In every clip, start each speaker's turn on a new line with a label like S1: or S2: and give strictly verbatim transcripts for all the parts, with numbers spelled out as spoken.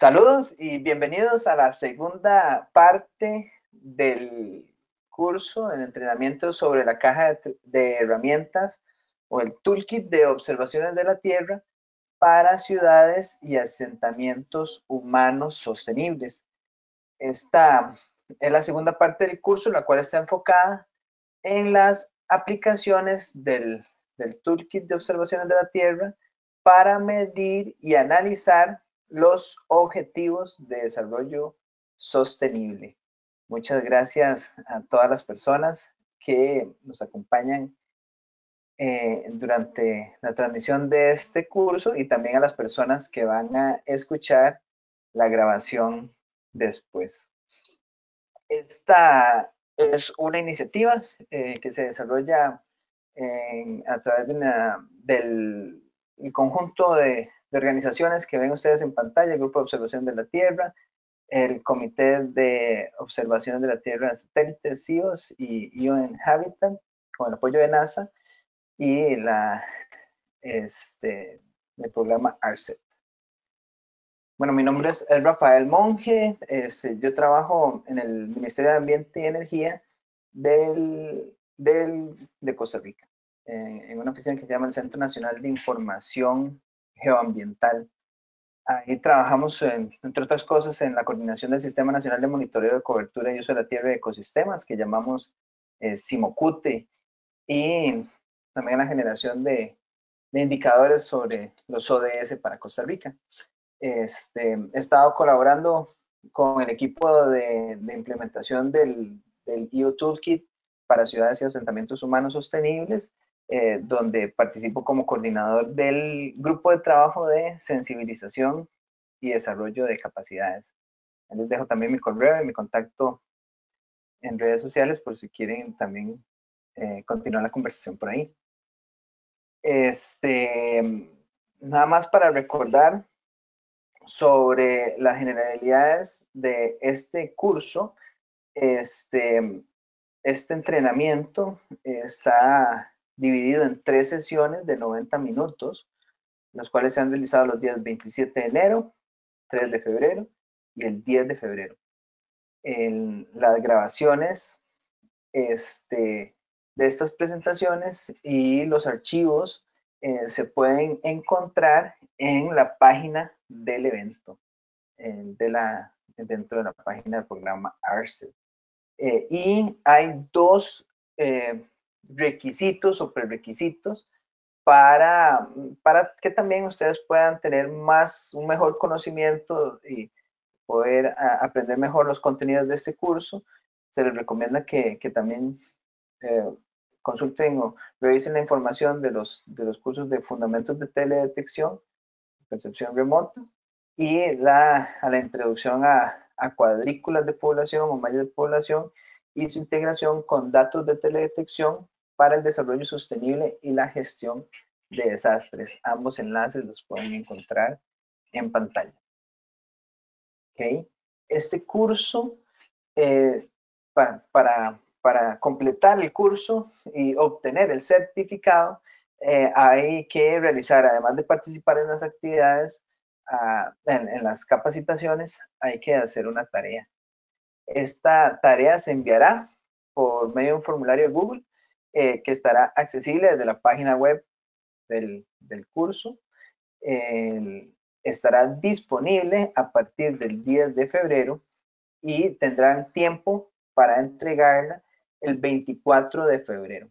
S1: Saludos y bienvenidos a la segunda parte del curso en entrenamiento sobre la caja de, de herramientas o el toolkit de observaciones de la Tierra para ciudades y asentamientos humanos sostenibles. Esta es la segunda parte del curso, la cual está enfocada en las aplicaciones del, del Toolkit de Observaciones de la Tierra para medir y analizar los objetivos de desarrollo sostenible. Muchas gracias a todas las personas que nos acompañan eh, durante la transmisión de este curso y también a las personas que van a escuchar la grabación después. Esta es una iniciativa eh, que se desarrolla en, a través de una, del el conjunto de, de, organizaciones que ven ustedes en pantalla, el Grupo de Observación de la Tierra, el Comité de Observación de la Tierra de Satélites, C I O S y U N Habitat, con el apoyo de NASA, y la, este, el programa ARCET. Bueno, mi nombre es Rafael Monge, es, yo trabajo en el Ministerio de Ambiente y Energía del, del, de Costa Rica, en, en, una oficina que se llama el Centro Nacional de Información Geoambiental. Ahí trabajamos, en, entre otras cosas, en la coordinación del Sistema Nacional de Monitoreo de Cobertura y Uso de la Tierra y Ecosistemas, que llamamos eh, SIMOCUTE, y también la generación de, de indicadores sobre los O D S para Costa Rica. Este, he estado colaborando con el equipo de, de implementación del, del E U Toolkit para ciudades y asentamientos humanos sostenibles, eh, donde participo como coordinador del grupo de trabajo de sensibilización y desarrollo de capacidades. Les dejo también mi correo y mi contacto en redes sociales por si quieren también eh, continuar la conversación por ahí. Este, nada más para recordar sobre las generalidades de este curso. Este, este entrenamiento está dividido en tres sesiones de noventa minutos, las cuales se han realizado los días veintisiete de enero, tres de febrero y el diez de febrero. En las grabaciones este, de estas presentaciones y los archivos eh, se pueden encontrar en la página del evento. De la, dentro de la página del programa ARCET. Eh, y hay dos eh, requisitos o prerequisitos para, para que también ustedes puedan tener más, un mejor conocimiento y poder a, aprender mejor los contenidos de este curso. Se les recomienda que, que también eh, consulten o revisen la información de los, de los cursos de fundamentos de teledetección, percepción remota, y la, a la introducción a, a cuadrículas de población o mallas de población y su integración con datos de teledetección para el desarrollo sostenible y la gestión de desastres. Ambos enlaces los pueden encontrar en pantalla. ¿Okay? Este curso, eh, para, para, para completar el curso y obtener el certificado, eh, hay que realizar, además de participar en las actividades, uh, en, en las capacitaciones, hay que hacer una tarea. Esta tarea se enviará por medio de un formulario de Google eh, que estará accesible desde la página web del, del curso. Eh, estará disponible a partir del diez de febrero y tendrán tiempo para entregarla el veinticuatro de febrero.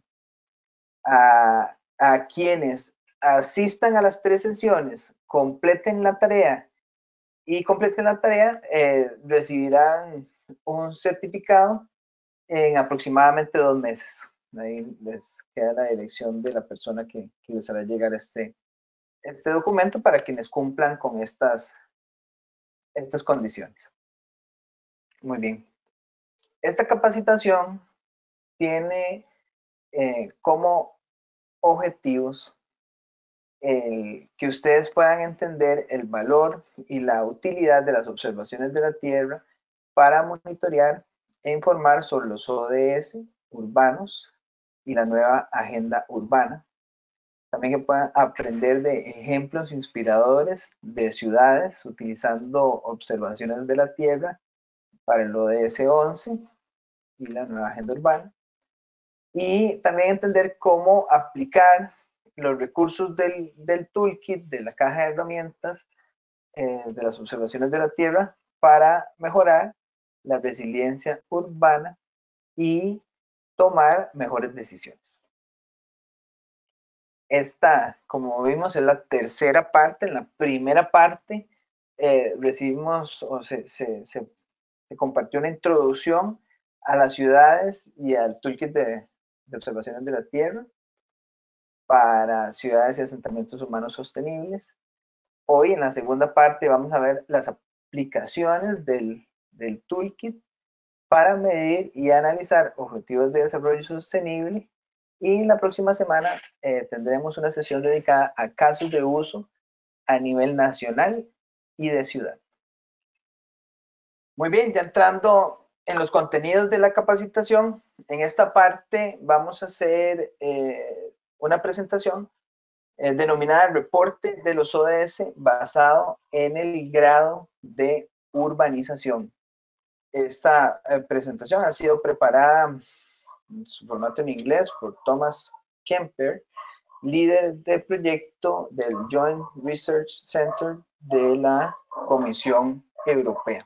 S1: A, a quienes asistan a las tres sesiones, completen la tarea y completen la tarea, eh, recibirán un certificado en aproximadamente dos meses. Ahí les queda la dirección de la persona que, que les hará llegar este, este documento para quienes cumplan con estas, estas condiciones. Muy bien. Esta capacitación tiene eh, como objetivos el que ustedes puedan entender el valor y la utilidad de las observaciones de la Tierra para monitorear e informar sobre los O D S urbanos y la nueva agenda urbana, También que puedan aprender de ejemplos inspiradores de ciudades utilizando observaciones de la Tierra para el O D S once y la nueva agenda urbana. Y también entender cómo aplicar los recursos del, del toolkit, de la caja de herramientas, eh, de las observaciones de la Tierra, para mejorar la resiliencia urbana y tomar mejores decisiones. Esta, como vimos, es la tercera parte. En la primera parte eh, recibimos o se, se, se, se, compartió una introducción a las ciudades y al toolkit de, de observaciones de la Tierra para ciudades y asentamientos humanos sostenibles. Hoy en la segunda parte vamos a ver las aplicaciones del, del toolkit para medir y analizar objetivos de desarrollo sostenible. Y la próxima semana eh, tendremos una sesión dedicada a casos de uso a nivel nacional y de ciudad. Muy bien, ya entrando en los contenidos de la capacitación, en esta parte vamos a hacer eh, una presentación eh, denominada Reporte de los O D S basado en el grado de urbanización. Esta eh, presentación ha sido preparada en su formato en inglés por Thomas Kemper, líder del proyecto del Joint Research Center de la Comisión Europea.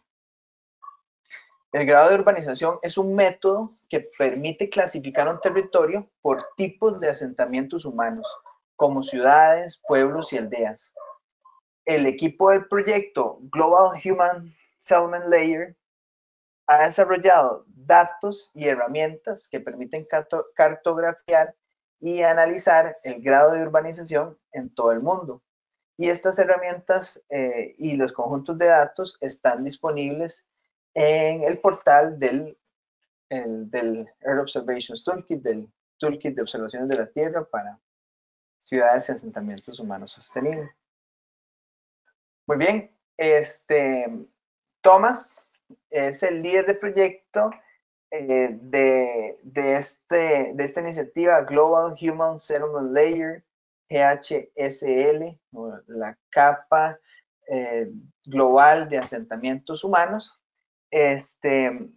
S1: El grado de urbanización es un método que permite clasificar un territorio por tipos de asentamientos humanos, como ciudades, pueblos y aldeas. El equipo del proyecto Global Human Settlement Layer ha desarrollado datos y herramientas que permiten cartografiar y analizar el grado de urbanización en todo el mundo. Y estas herramientas eh, y los conjuntos de datos están disponibles en el portal del, el, del Earth Observations Toolkit, del Toolkit de Observaciones de la Tierra para ciudades y asentamientos humanos sostenibles. Muy bien, este, Thomas es el líder de proyecto eh, de, de, este, de esta iniciativa Global Human Settlement Layer, G H S L, la capa eh, global de asentamientos humanos, este,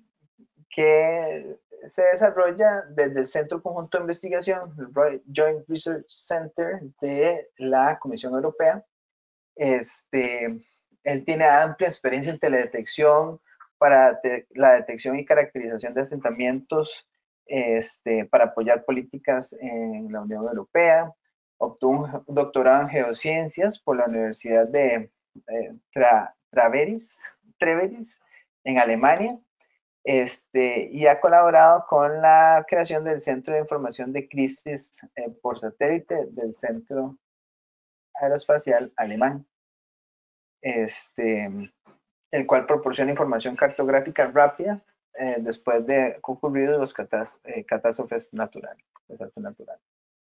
S1: que se desarrolla desde el Centro Conjunto de Investigación, el Joint Research Center de la Comisión Europea. Este, él tiene amplia experiencia en teledetección para te, la detección y caracterización de asentamientos este, para apoyar políticas en la Unión Europea. Obtuvo un doctorado en geociencias por la Universidad de eh, Tra, Traveris, Treveris en Alemania. Este, y ha colaborado con la creación del Centro de Información de Crisis eh, por Satélite del Centro Aeroespacial Alemán, este, el cual proporciona información cartográfica rápida eh, después de ocurridos los catás eh, catástrofes naturales. Desastres naturales.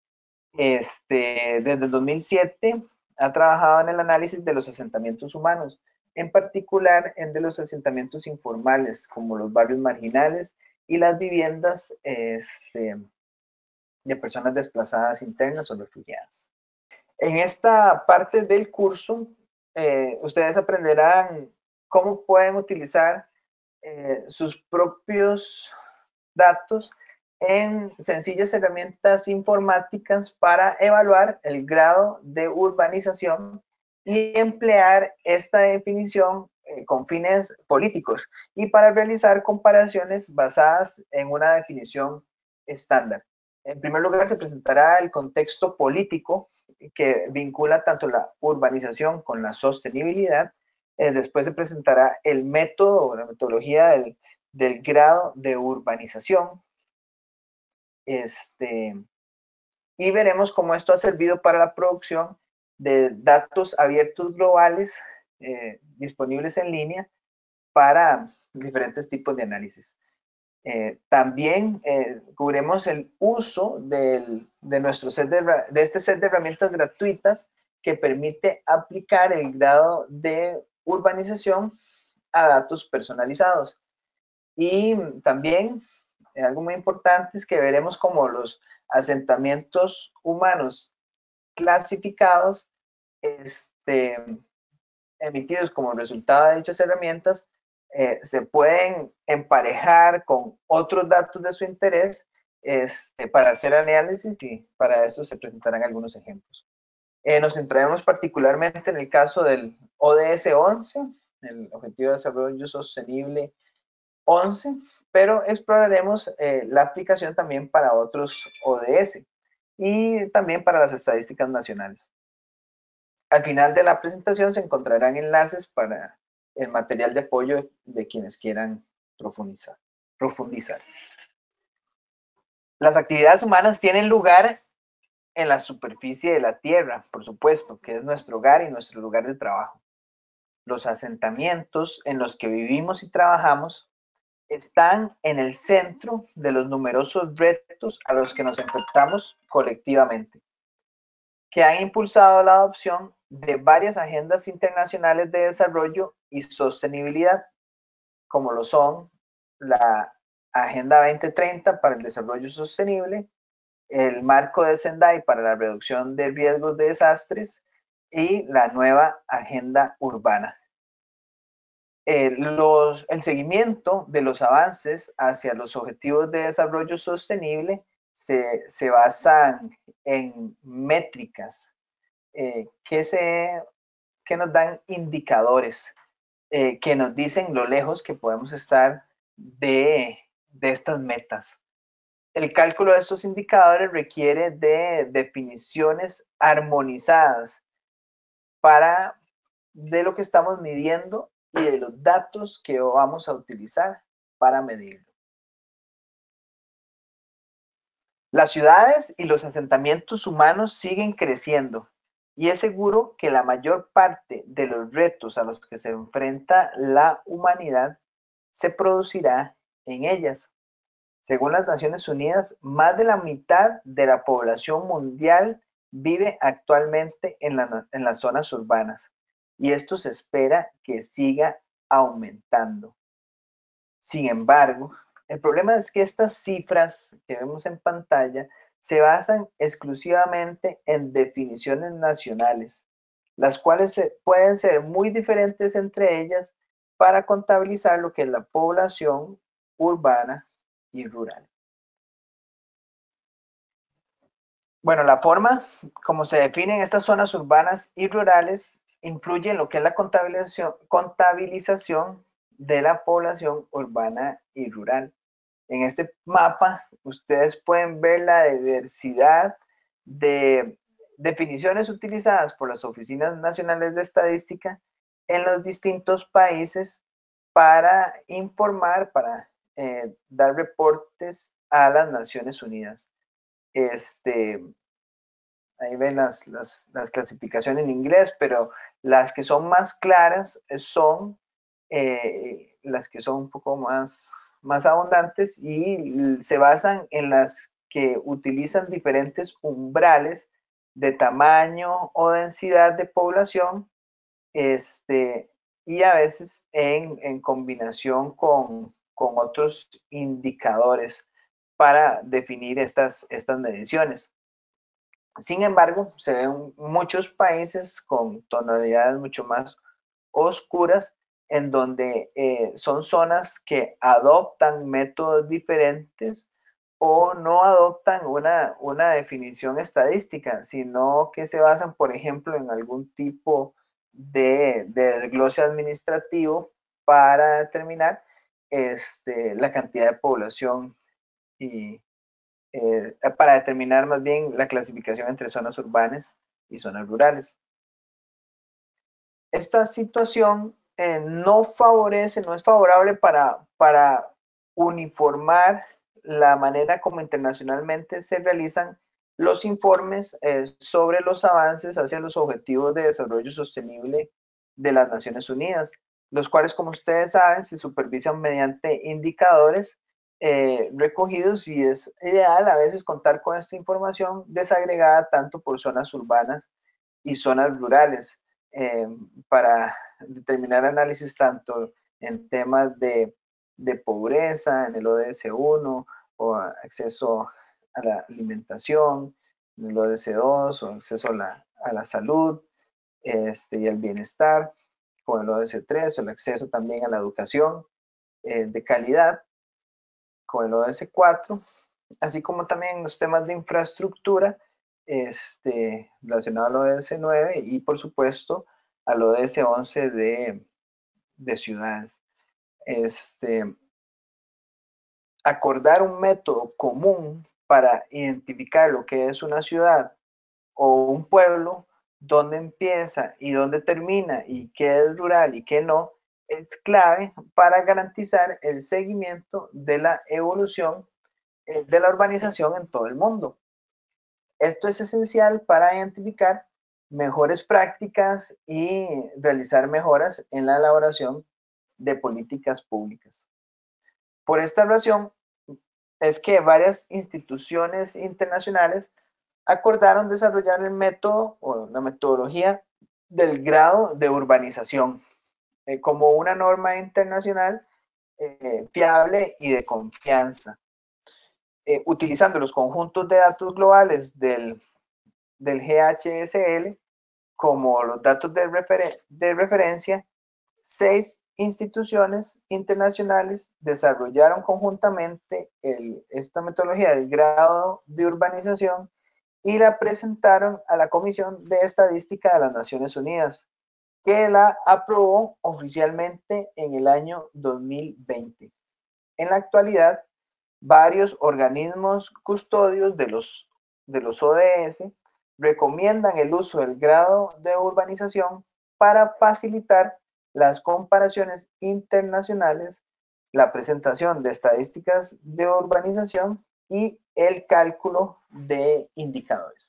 S1: Este, desde el dos mil siete ha trabajado en el análisis de los asentamientos humanos, en particular en de los asentamientos informales, como los barrios marginales y las viviendas este, de personas desplazadas internas o refugiadas. En esta parte del curso, eh, ustedes aprenderán cómo pueden utilizar eh, sus propios datos en sencillas herramientas informáticas para evaluar el grado de urbanización y emplear esta definición eh, con fines políticos y para realizar comparaciones basadas en una definición estándar. En primer lugar, se presentará el contexto político que vincula tanto la urbanización con la sostenibilidad. Eh, después se presentará el método o la metodología del, del grado de urbanización. Este, y veremos cómo esto ha servido para la producción de datos abiertos globales eh, disponibles en línea para diferentes tipos de análisis. Eh, también eh, cubriremos el uso del, de, nuestro set de, de este set de herramientas gratuitas que permite aplicar el grado de urbanización a datos personalizados. Y también algo muy importante es que veremos cómo los asentamientos humanos clasificados este, emitidos como resultado de dichas herramientas eh, se pueden emparejar con otros datos de su interés este, para hacer análisis y para eso se presentarán algunos ejemplos. Eh, nos centraremos particularmente en el caso del O D S once, el Objetivo de Desarrollo Sostenible once, pero exploraremos eh, la aplicación también para otros O D S y también para las estadísticas nacionales. Al final de la presentación se encontrarán enlaces para el material de apoyo de quienes quieran profundizar. profundizar. Las actividades humanas tienen lugar en la superficie de la Tierra, por supuesto, que es nuestro hogar y nuestro lugar de trabajo. Los asentamientos en los que vivimos y trabajamos están en el centro de los numerosos retos a los que nos enfrentamos colectivamente, que han impulsado la adopción de varias agendas internacionales de desarrollo y sostenibilidad, como lo son la Agenda veinte treinta para el Desarrollo Sostenible, el Marco de Sendai para la Reducción de Riesgos de Desastres y la nueva Agenda Urbana. Eh, los, el seguimiento de los avances hacia los objetivos de desarrollo sostenible se, se basan en métricas eh, que, se, que nos dan indicadores, eh, que nos dicen lo lejos que podemos estar de, de estas metas. El cálculo de estos indicadores requiere de definiciones armonizadas para de lo que estamos midiendo y de los datos que vamos a utilizar para medirlo. Las ciudades y los asentamientos humanos siguen creciendo y es seguro que la mayor parte de los retos a los que se enfrenta la humanidad se producirá en ellas. Según las Naciones Unidas, más de la mitad de la población mundial vive actualmente en, la, en las zonas urbanas y esto se espera que siga aumentando. Sin embargo, el problema es que estas cifras que vemos en pantalla se basan exclusivamente en definiciones nacionales, las cuales pueden ser muy diferentes entre ellas para contabilizar lo que es la población urbana y rural. Bueno, la forma como se definen estas zonas urbanas y rurales influye en lo que es la contabilización, contabilización de la población urbana y rural. En este mapa ustedes pueden ver la diversidad de definiciones utilizadas por las oficinas nacionales de estadística en los distintos países para informar, para eh, dar reportes a las Naciones Unidas. Este, ahí ven las, las, las clasificaciones en inglés, pero las que son más claras son eh, las que son un poco más, más abundantes y se basan en las que utilizan diferentes umbrales de tamaño o densidad de población este, y a veces en, en combinación con, con otros indicadores para definir estas, estas mediciones. Sin embargo, se ven muchos países con tonalidades mucho más oscuras, en donde eh, son zonas que adoptan métodos diferentes o no adoptan una, una definición estadística, sino que se basan, por ejemplo, en algún tipo de, de desglose administrativo para determinar este, la cantidad de población y, eh, para determinar más bien la clasificación entre zonas urbanas y zonas rurales. Esta situación eh, no favorece, no es favorable para, para uniformar la manera como internacionalmente se realizan los informes eh, sobre los avances hacia los objetivos de desarrollo sostenible de las Naciones Unidas, los cuales, como ustedes saben, se supervisan mediante indicadores eh, recogidos y es ideal a veces contar con esta información desagregada tanto por zonas urbanas y zonas rurales eh, para determinar análisis tanto en temas de, de pobreza, en el O D S uno o acceso a la alimentación, el O D C dos, o acceso a la, a la salud este, y al bienestar, con el O D C tres, o el acceso también a la educación eh, de calidad, con el O D C cuatro, así como también los temas de infraestructura este, relacionado al O D C nueve y por supuesto al O D C once de, de ciudades. Este, acordar un método común para identificar lo que es una ciudad o un pueblo, dónde empieza y dónde termina y qué es rural y qué no, es clave para garantizar el seguimiento de la evolución eh, de la urbanización en todo el mundo. Esto es esencial para identificar mejores prácticas y realizar mejoras en la elaboración de políticas públicas. Por esta razón, es que varias instituciones internacionales acordaron desarrollar el método o la metodología del grado de urbanización eh, como una norma internacional eh, fiable y de confianza, eh, utilizando los conjuntos de datos globales del, del G H S L como los datos de, referen de referencia. Seis instituciones internacionales desarrollaron conjuntamente el, esta metodología del grado de urbanización y la presentaron a la Comisión de Estadística de las Naciones Unidas, que la aprobó oficialmente en el año dos mil veinte. En la actualidad, varios organismos custodios de los, de los O D S recomiendan el uso del grado de urbanización para facilitar las comparaciones internacionales, la presentación de estadísticas de urbanización y el cálculo de indicadores.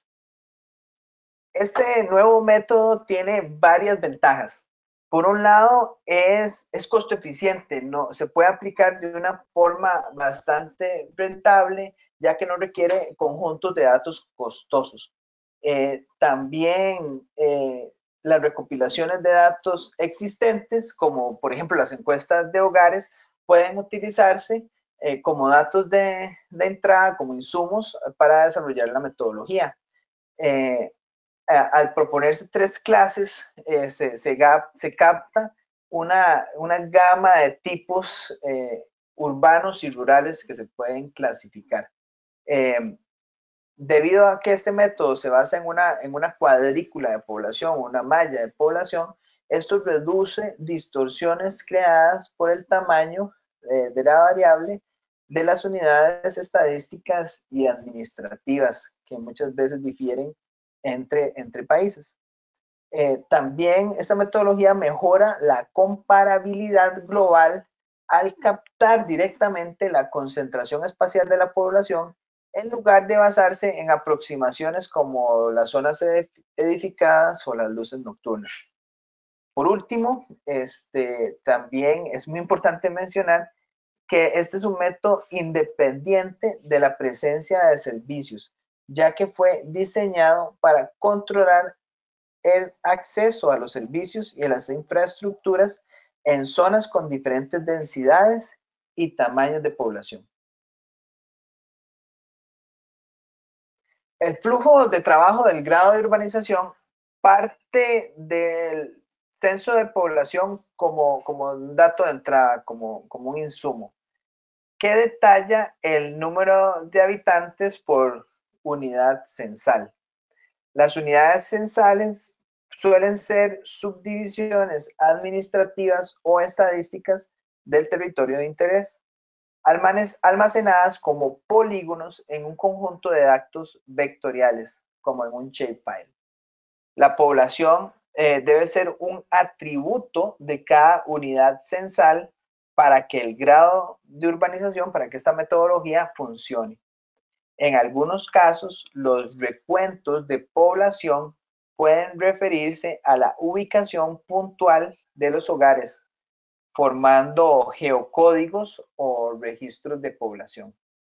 S1: Este nuevo método tiene varias ventajas. Por un lado, es, es costo eficiente, ¿no? Se puede aplicar de una forma bastante rentable, ya que no requiere conjuntos de datos costosos. Eh, también eh, las recopilaciones de datos existentes, como por ejemplo las encuestas de hogares, pueden utilizarse eh, como datos de, de entrada, como insumos para desarrollar la metodología. Eh, al proponerse tres clases, eh, se, se, se, capta una, una, gama de tipos eh, urbanos y rurales que se pueden clasificar. Eh, debido a que este método se basa en una, en una cuadrícula de población, una malla de población, esto reduce distorsiones creadas por el tamaño eh, de la variable de las unidades estadísticas y administrativas, que muchas veces difieren entre, entre países. Eh, también esta metodología mejora la comparabilidad global al captar directamente la concentración espacial de la población en lugar de basarse en aproximaciones como las zonas edificadas o las luces nocturnas. Por último, este, también es muy importante mencionar que este es un método independiente de la presencia de servicios, ya que fue diseñado para controlar el acceso a los servicios y a las infraestructuras en zonas con diferentes densidades y tamaños de población. El flujo de trabajo del grado de urbanización parte del censo de población como, como un dato de entrada, como, como un insumo, que detalla el número de habitantes por unidad censal. Las unidades censales suelen ser subdivisiones administrativas o estadísticas del territorio de interés, almacenadas como polígonos en un conjunto de datos vectoriales, como en un shapefile. La población eh, debe ser un atributo de cada unidad censal para que el grado de urbanización, para que esta metodología funcione. En algunos casos, los recuentos de población pueden referirse a la ubicación puntual de los hogares, formando geocódigos o registros de población.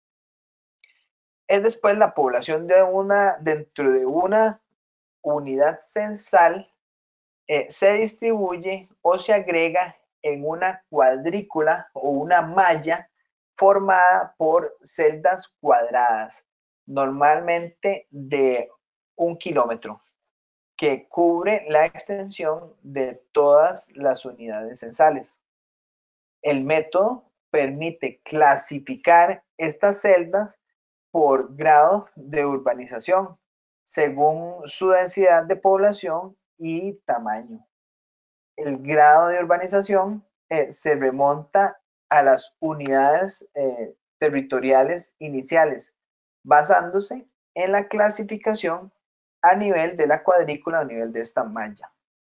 S1: Es después la población de una, dentro de una unidad censal eh, se distribuye o se agrega en una cuadrícula o una malla formada por celdas cuadradas. normalmente de un kilómetro, que cubre la extensión de todas las unidades censales. El método permite clasificar estas celdas por grado de urbanización, según su densidad de población y tamaño. El grado de urbanización eh, se remonta a las unidades eh, territoriales iniciales, basándose en la clasificación a nivel de la cuadrícula, a nivel de esta malla.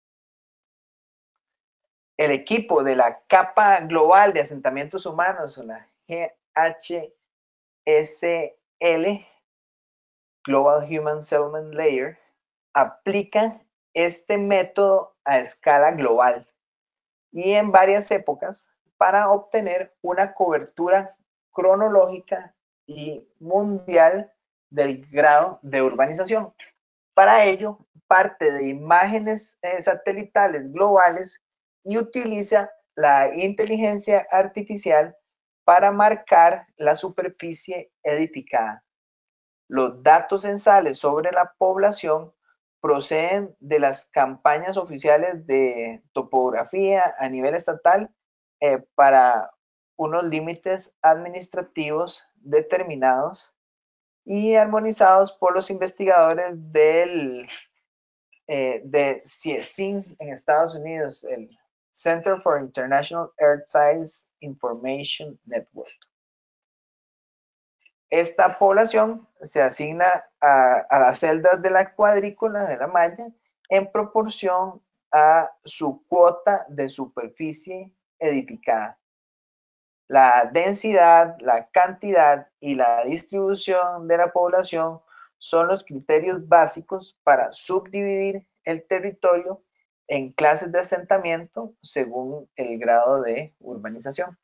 S1: El equipo de la capa global de asentamientos humanos, o la G H S L, Global Human Settlement Layer, aplica este método a escala global y en varias épocas para obtener una cobertura cronológica y mundial del grado de urbanización. Para ello, parte de imágenes eh, satelitales globales y utiliza la inteligencia artificial para marcar la superficie edificada. Los datos censales sobre la población proceden de las campañas oficiales de topografía a nivel estatal eh, para unos límites administrativos determinados y armonizados por los investigadores del eh, de C I E S I N en Estados Unidos, el Center for International Earth Science Information Network. Esta población se asigna a, a las celdas de la cuadrícula de la malla en proporción a su cuota de superficie edificada. La densidad, la cantidad y la distribución de la población son los criterios básicos para subdividir el territorio en clases de asentamiento según el grado de urbanización.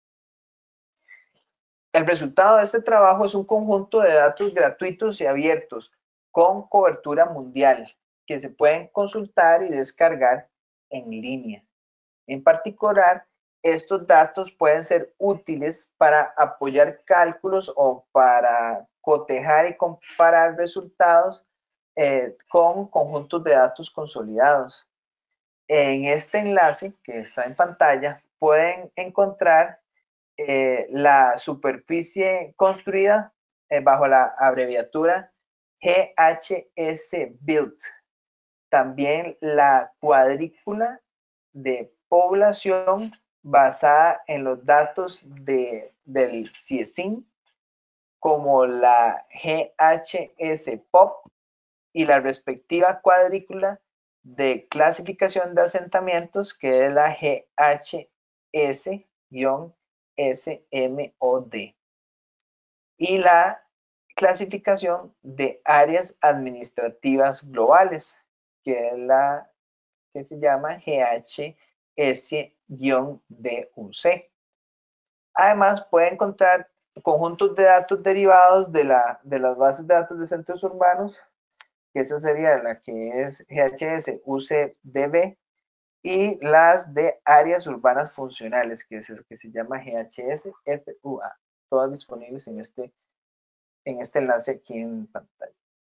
S1: El resultado de este trabajo es un conjunto de datos gratuitos y abiertos con cobertura mundial que se pueden consultar y descargar en línea. En particular, estos datos pueden ser útiles para apoyar cálculos o para cotejar y comparar resultados eh, con conjuntos de datos consolidados. En este enlace que está en pantalla pueden encontrar eh, la superficie construida eh, bajo la abreviatura G H S Built. También la cuadrícula de población basada en los datos de, del C I E S I N, como la G H S P O P y la respectiva cuadrícula de clasificación de asentamientos, que es la G H S S M O D, y la clasificación de áreas administrativas globales, que es la que se llama G H S D U C. Además, puede encontrar conjuntos de datos derivados de, la, de las bases de datos de centros urbanos, que esa sería la que es G H S U C D B, y las de áreas urbanas funcionales, que es el que se llama G H S F U A, todas disponibles en este, en este enlace aquí en pantalla.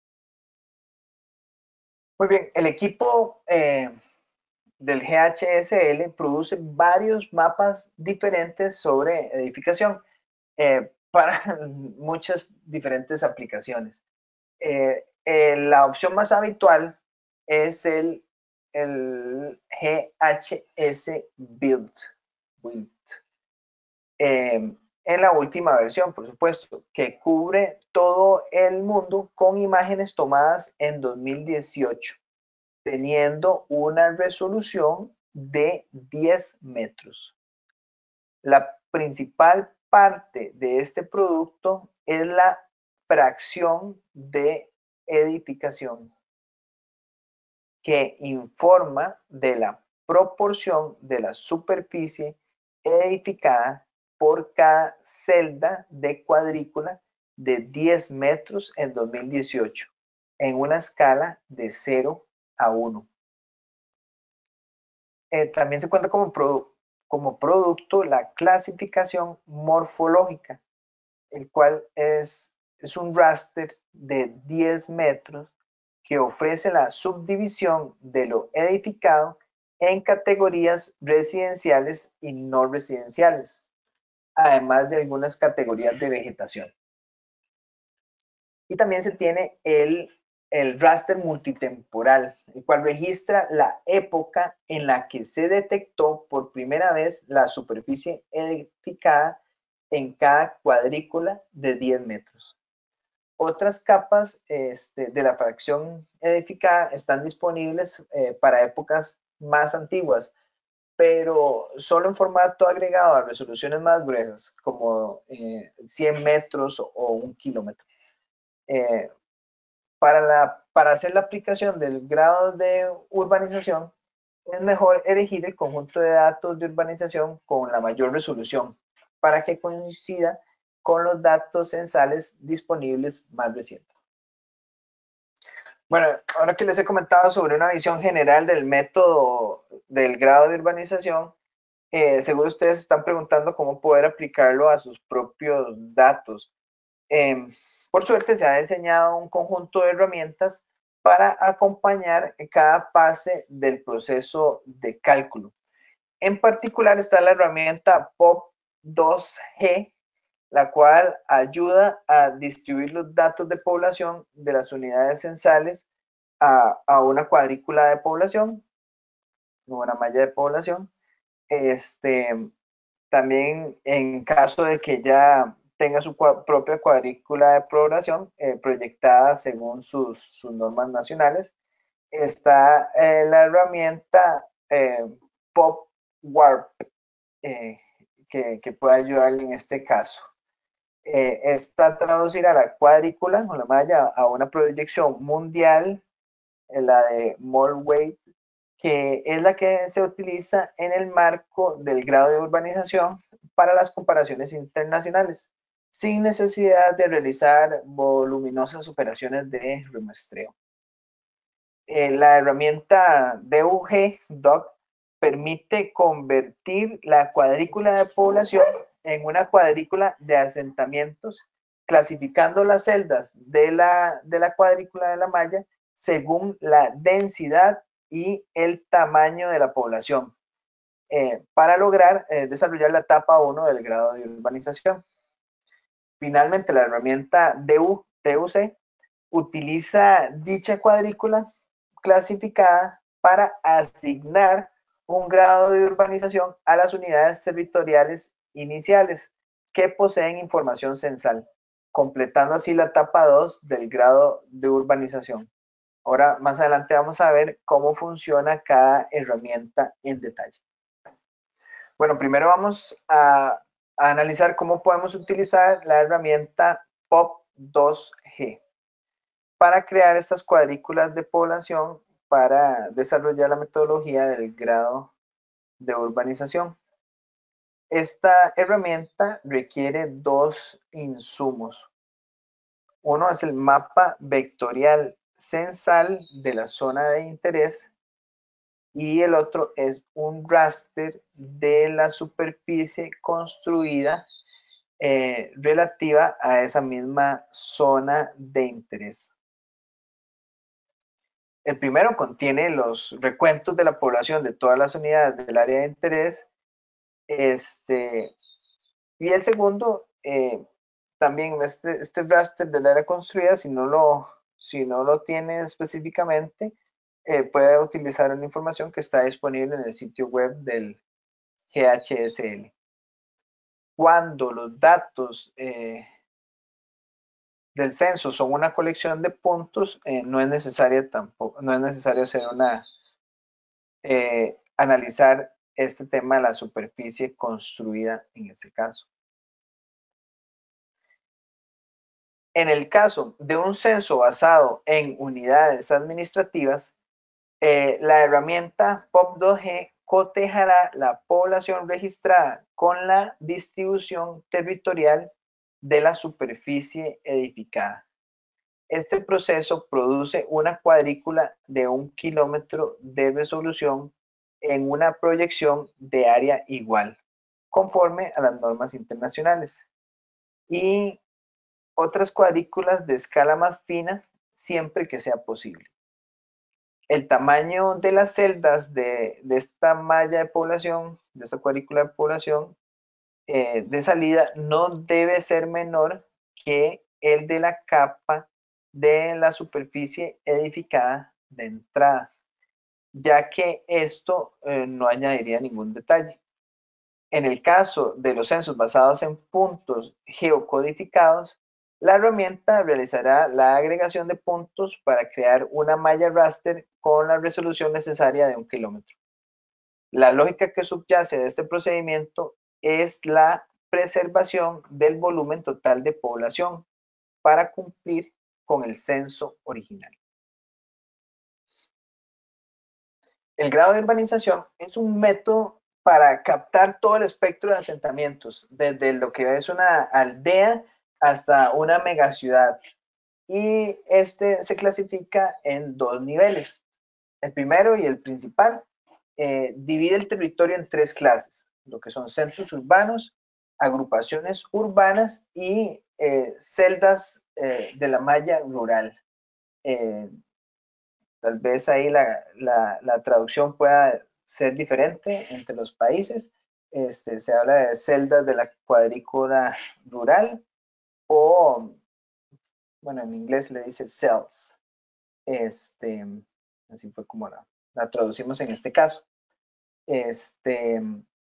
S1: Muy bien, el equipo eh, del G H S L produce varios mapas diferentes sobre edificación eh, para muchas diferentes aplicaciones. Eh, eh, la opción más habitual es el, el G H S Build. Build. Eh, en la última versión, por supuesto, que cubre todo el mundo con imágenes tomadas en dos mil dieciocho, teniendo una resolución de diez metros. La principal parte de este producto es la fracción de edificación, que informa de la proporción de la superficie edificada por cada celda de cuadrícula de diez metros en dos mil dieciocho, en una escala de cero a uno. Eh, también se cuenta como, produ como producto la clasificación morfológica, el cual es es un raster de diez metros que ofrece la subdivisión de lo edificado en categorías residenciales y no residenciales, además de algunas categorías de vegetación. Y también se tiene el, el raster multitemporal, el cual registra la época en la que se detectó por primera vez la superficie edificada en cada cuadrícula de diez metros. Otras capas este, de la fracción edificada están disponibles eh, para épocas más antiguas, pero solo en formato agregado a resoluciones más gruesas, como eh, cien metros o un kilómetro. Eh, para, la, para hacer la aplicación del grado de urbanización, es mejor elegir el conjunto de datos de urbanización con la mayor resolución, para que coincida con los datos censales disponibles más recientes. Bueno, ahora que les he comentado sobre una visión general del método del grado de urbanización, eh, seguro ustedes están preguntando cómo poder aplicarlo a sus propios datos. Eh, por suerte se ha diseñado un conjunto de herramientas para acompañar cada fase del proceso de cálculo. En particular está la herramienta P O P dos G, la cual ayuda a distribuir los datos de población de las unidades censales a, a una cuadrícula de población, o una malla de población. Este, también en caso de que ya tenga su cua propia cuadrícula de población eh, proyectada según sus, sus, normas nacionales, está eh, la herramienta eh, P O P Warp, eh, que, que puede ayudarle en este caso. Eh, esta traducirá la cuadrícula o la malla a una proyección mundial, en la de Morway, que es la que se utiliza en el marco del grado de urbanización para las comparaciones internacionales, sin necesidad de realizar voluminosas operaciones de remuestreo. Eh, la herramienta D U G, D O C, permite convertir la cuadrícula de población en una cuadrícula de asentamientos, clasificando las celdas de la, de la cuadrícula de la malla según la densidad y el tamaño de la población, eh, para lograr eh, desarrollar la etapa uno del grado de urbanización. Finalmente, la herramienta D U C utiliza dicha cuadrícula clasificada para asignar un grado de urbanización a las unidades territoriales iniciales que poseen información censal, completando así la etapa dos del grado de urbanización. Ahora, más adelante vamos a ver cómo funciona cada herramienta en detalle. Bueno, primero vamos a, a analizar cómo podemos utilizar la herramienta P O P dos G para crear estas cuadrículas de población para desarrollar la metodología del grado de urbanización. Esta herramienta requiere dos insumos. Uno es el mapa vectorial censal de la zona de interés y el otro es un raster de la superficie construida eh, relativa a esa misma zona de interés. El primero contiene los recuentos de la población de todas las unidades del área de interés, este, y el segundo eh, también este, este raster del área construida, si no lo, si no lo tiene específicamente, eh, puede utilizar una información que está disponible en el sitio web del G H S L. Cuando los datos eh, del censo son una colección de puntos, eh, no es necesario tampoco, no es necesario hacer una, eh, analizar este tema de la superficie construida en este caso. En el caso de un censo basado en unidades administrativas, eh, la herramienta P O P dos G cotejará la población registrada con la distribución territorial de la superficie edificada. Este proceso produce una cuadrícula de un kilómetro de resolución en una proyección de área igual, conforme a las normas internacionales. Y otras cuadrículas de escala más fina siempre que sea posible. El tamaño de las celdas de, de esta malla de población, de esta cuadrícula de población eh, de salida, no debe ser menor que el de la capa de la superficie edificada de entrada, ya que esto eh, no añadiría ningún detalle. En el caso de los censos basados en puntos geocodificados, la herramienta realizará la agregación de puntos para crear una malla raster con la resolución necesaria de un kilómetro. La lógica que subyace de este procedimiento es la preservación del volumen total de población para cumplir con el censo original. El grado de urbanización es un método para captar todo el espectro de asentamientos, desde lo que es una aldea hasta una megaciudad. Y este se clasifica en dos niveles. El primero y el principal eh, divide el territorio en tres clases, lo que son centros urbanos, agrupaciones urbanas y eh, celdas eh, de la malla rural. Eh, Tal vez ahí la, la, la, traducción pueda ser diferente entre los países. Este, se habla de celdas de la cuadrícula rural o, bueno, en inglés le dice cells. Este, así fue como la, la traducimos en este caso. Este,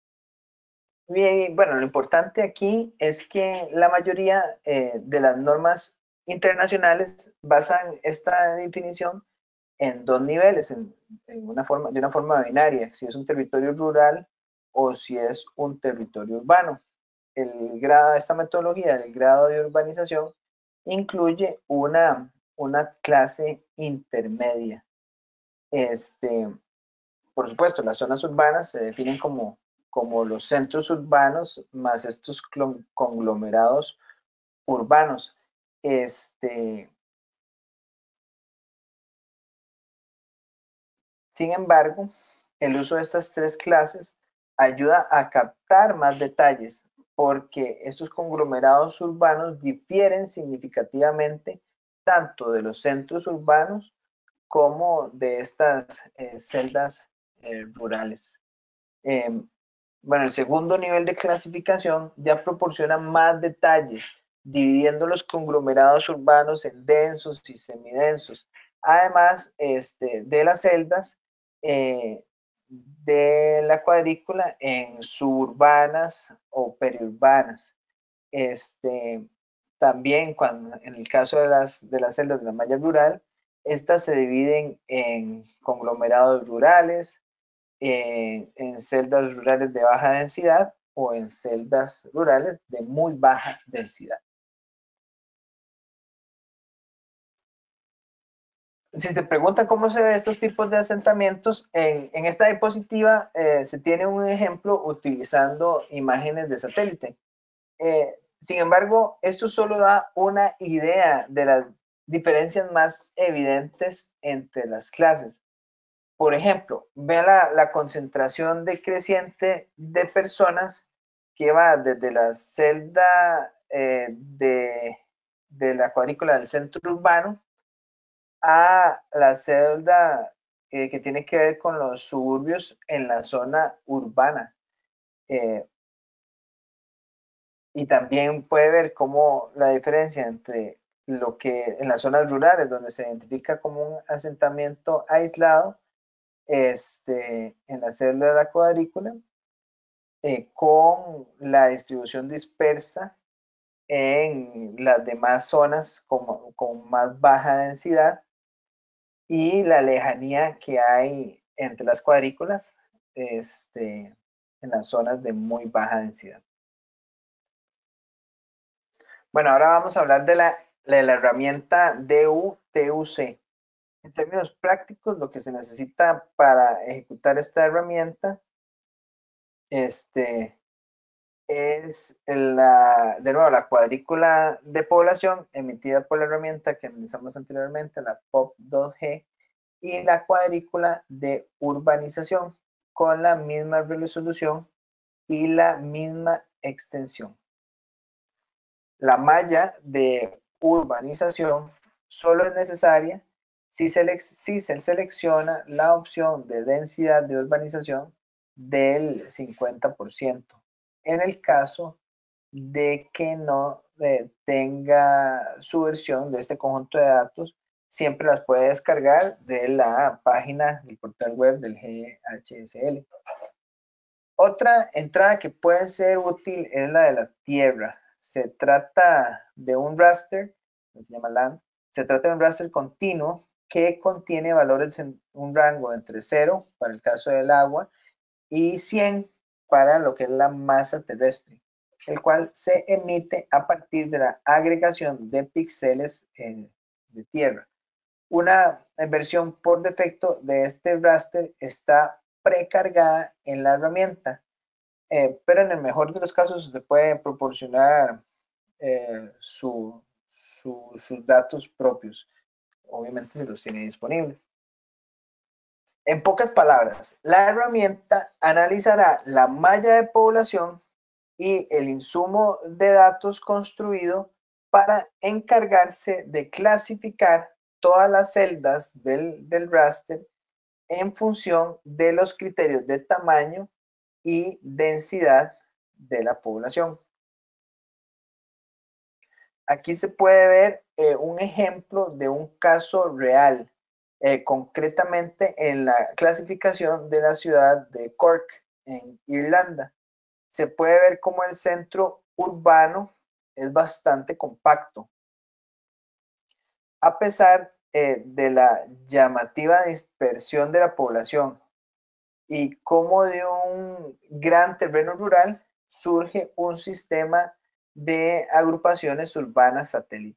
S1: y bueno, lo importante aquí es que la mayoría eh, de las normas internacionales basan esta definición en dos niveles, en, en una forma, de una forma binaria, si es un territorio rural o si es un territorio urbano. El grado, esta metodología del grado de urbanización incluye una, una clase intermedia. Este, por supuesto, las zonas urbanas se definen como, como los centros urbanos más estos conglomerados urbanos. Este, Sin embargo, el uso de estas tres clases ayuda a captar más detalles porque estos conglomerados urbanos difieren significativamente tanto de los centros urbanos como de estas eh, celdas eh, rurales. Eh, bueno, el segundo nivel de clasificación ya proporciona más detalles, dividiendo los conglomerados urbanos en densos y semidensos. Además este, de las celdas eh, de la cuadrícula en suburbanas o periurbanas. Este, también cuando, en el caso de las, de las celdas de la malla rural, estas se dividen en conglomerados rurales, en, en celdas rurales de baja densidad o en celdas rurales de muy baja densidad. Si te preguntan cómo se ven estos tipos de asentamientos, en, en esta diapositiva eh, se tiene un ejemplo utilizando imágenes de satélite. Eh, sin embargo, esto solo da una idea de las diferencias más evidentes entre las clases. Por ejemplo, vean la, la concentración decreciente de personas que va desde la celda eh, de, de la cuadrícula del centro urbano a la celda eh, que tiene que ver con los suburbios en la zona urbana. Eh, y también puede ver cómo la diferencia entre lo que en las zonas rurales, donde se identifica como un asentamiento aislado, este, en la celda de la cuadrícula, eh, con la distribución dispersa en las demás zonas con, con más baja densidad y la lejanía que hay entre las cuadrículas este, en las zonas de muy baja densidad. Bueno, ahora vamos a hablar de la, de la herramienta D U T U C. En términos prácticos, lo que se necesita para ejecutar esta herramienta este, es la, de nuevo, la cuadrícula de población emitida por la herramienta que analizamos anteriormente, la P O P dos G, y la cuadrícula de urbanización con la misma resolución y la misma extensión. La malla de urbanización solo es necesaria si se, si se selecciona la opción de densidad de urbanización del cincuenta por ciento, en el caso de que no eh, tenga su versión de este conjunto de datos, siempre las puede descargar de la página del portal web del G H S L. Otra entrada que puede ser útil es la de la tierra. Se trata de un raster, se llama LAN, se trata de un raster continuo que contiene valores en un rango entre cero para el caso del agua y cien para lo que es la masa terrestre, el cual se emite a partir de la agregación de píxeles en, de tierra. Una versión por defecto de este raster está precargada en la herramienta, eh, pero en el mejor de los casos se puede proporcionar eh, su, su, sus datos propios, obviamente si los tiene disponibles. En pocas palabras, la herramienta analizará la malla de población y el insumo de datos construido para encargarse de clasificar todas las celdas del, del raster en función de los criterios de tamaño y densidad de la población. Aquí se puede ver eh, un ejemplo de un caso real, eh, concretamente en la clasificación de la ciudad de Cork, en Irlanda. Se puede ver cómo el centro urbano es bastante compacto, a pesar eh, de la llamativa dispersión de la población, y cómo de un gran terreno rural surge un sistema de agrupaciones urbanas satélite.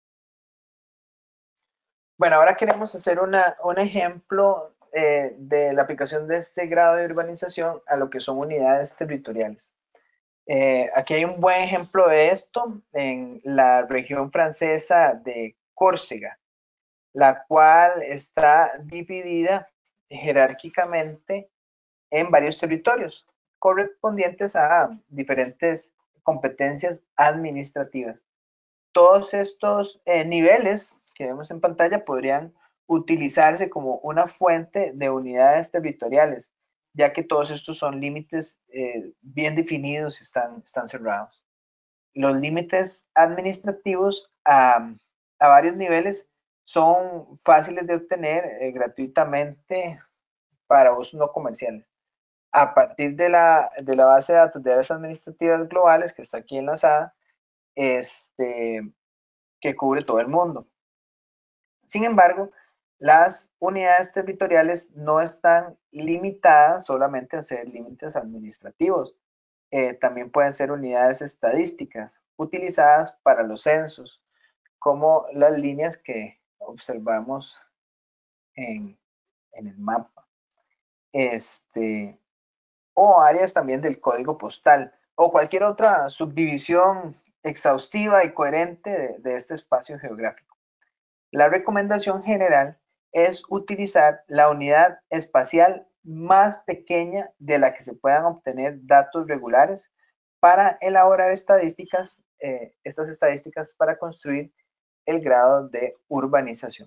S1: Bueno, ahora queremos hacer una, un ejemplo eh, de la aplicación de este grado de urbanización a lo que son unidades territoriales. Eh, aquí hay un buen ejemplo de esto en la región francesa de Córcega, la cual está dividida jerárquicamente en varios territorios, correspondientes a diferentes competencias administrativas. Todos estos eh, niveles que vemos en pantalla podrían utilizarse como una fuente de unidades territoriales, ya que todos estos son límites eh, bien definidos y están, están cerrados. Los límites administrativos a, a varios niveles son fáciles de obtener eh, gratuitamente para usos no comerciales, a partir de la, de la base de datos de áreas administrativas globales que está aquí enlazada, este, que cubre todo el mundo. Sin embargo, las unidades territoriales no están limitadas solamente a ser límites administrativos. Eh, también pueden ser unidades estadísticas utilizadas para los censos, como las líneas que observamos en, en el mapa. Este, o áreas también del código postal, o cualquier otra subdivisión exhaustiva y coherente de, de este espacio geográfico. La recomendación general es utilizar la unidad espacial más pequeña de la que se puedan obtener datos regulares para elaborar estadísticas, eh, estas estadísticas para construir el grado de urbanización.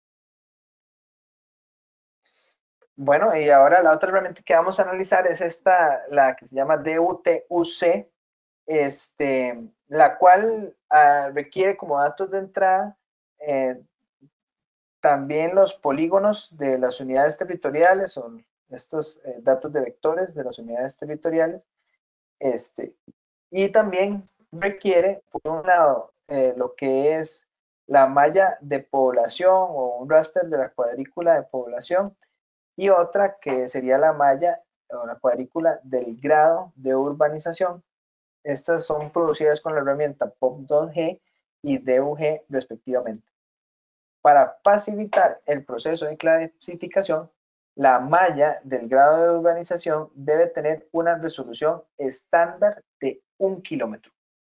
S1: Bueno, y ahora la otra herramienta que vamos a analizar es esta, la que se llama D U T U C, este, la cual uh, requiere como datos de entrada eh, también los polígonos de las unidades territoriales, son estos eh, datos de vectores de las unidades territoriales, este, y también requiere, por un lado, eh, lo que es la malla de población o un raster de la cuadrícula de población, y otra que sería la malla o la cuadrícula del grado de urbanización. Estas son producidas con la herramienta P O P dos G y D U G respectivamente. Para facilitar el proceso de clasificación, la malla del grado de urbanización debe tener una resolución estándar de un kilómetro.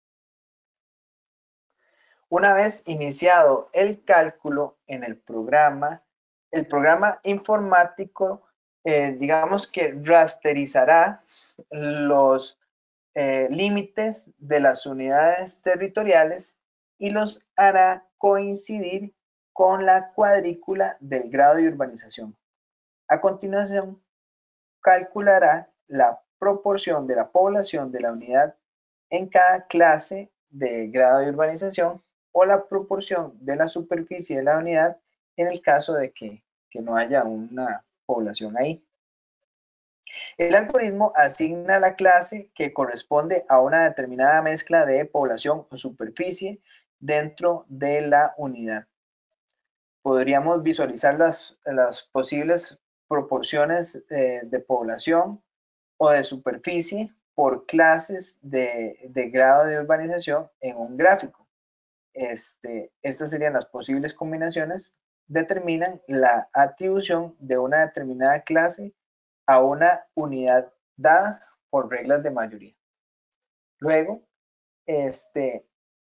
S1: Una vez iniciado el cálculo en el programa, el programa informático, eh, digamos que rasterizará los eh, límites de las unidades territoriales y los hará coincidir con la cuadrícula del grado de urbanización. A continuación, calculará la proporción de la población de la unidad en cada clase de grado de urbanización o la proporción de la superficie de la unidad en el caso de que, que no haya una población ahí. El algoritmo asigna la clase que corresponde a una determinada mezcla de población o superficie dentro de la unidad. Podríamos visualizar las, las posibles proporciones eh, de población o de superficie por clases de, de grado de urbanización en un gráfico. Este, estas serían las posibles combinaciones, determinan la atribución de una determinada clase a una unidad dada por reglas de mayoría. Luego, este,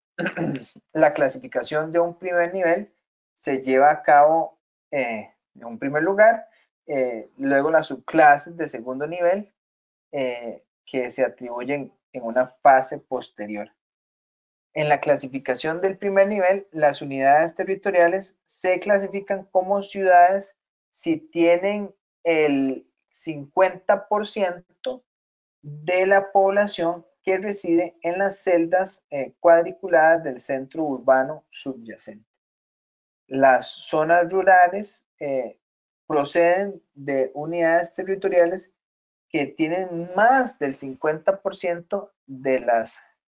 S1: la clasificación de un primer nivel se lleva a cabo eh, en un primer lugar, eh, luego las subclases de segundo nivel eh, que se atribuyen en una fase posterior. En la clasificación del primer nivel, las unidades territoriales se clasifican como ciudades si tienen el cincuenta por ciento de la población que reside en las celdas eh, cuadriculadas del centro urbano subyacente. Las zonas rurales eh, proceden de unidades territoriales que tienen más del cincuenta por ciento de las,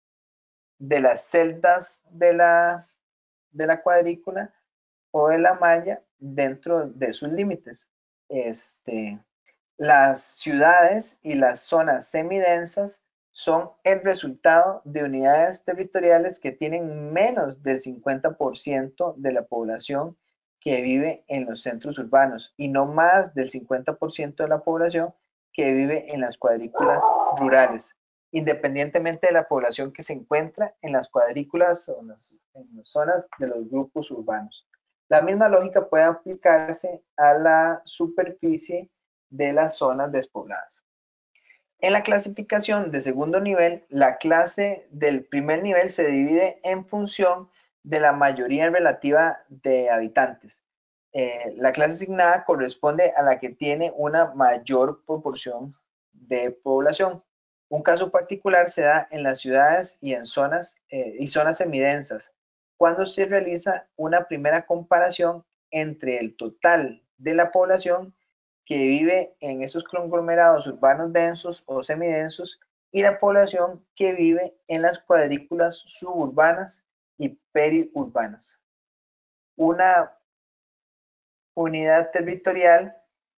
S1: de las celdas de la, de la cuadrícula o de la malla dentro de sus límites. Este, las ciudades y las zonas semidensas son el resultado de unidades territoriales que tienen menos del cincuenta por ciento de la población que vive en los centros urbanos y no más del cincuenta por ciento de la población que vive en las cuadrículas rurales, independientemente de la población que se encuentra en las cuadrículas o en las, en las zonas de los grupos urbanos. La misma lógica puede aplicarse a la superficie de las zonas despobladas. En la clasificación de segundo nivel, la clase del primer nivel se divide en función de la mayoría relativa de habitantes. Eh, la clase asignada corresponde a la que tiene una mayor proporción de población. Un caso particular se da en las ciudades y en zonas eh, y zonas semidensas, cuando se realiza una primera comparación entre el total de la población que vive en esos conglomerados urbanos densos o semidensos y la población que vive en las cuadrículas suburbanas y periurbanas. Una unidad territorial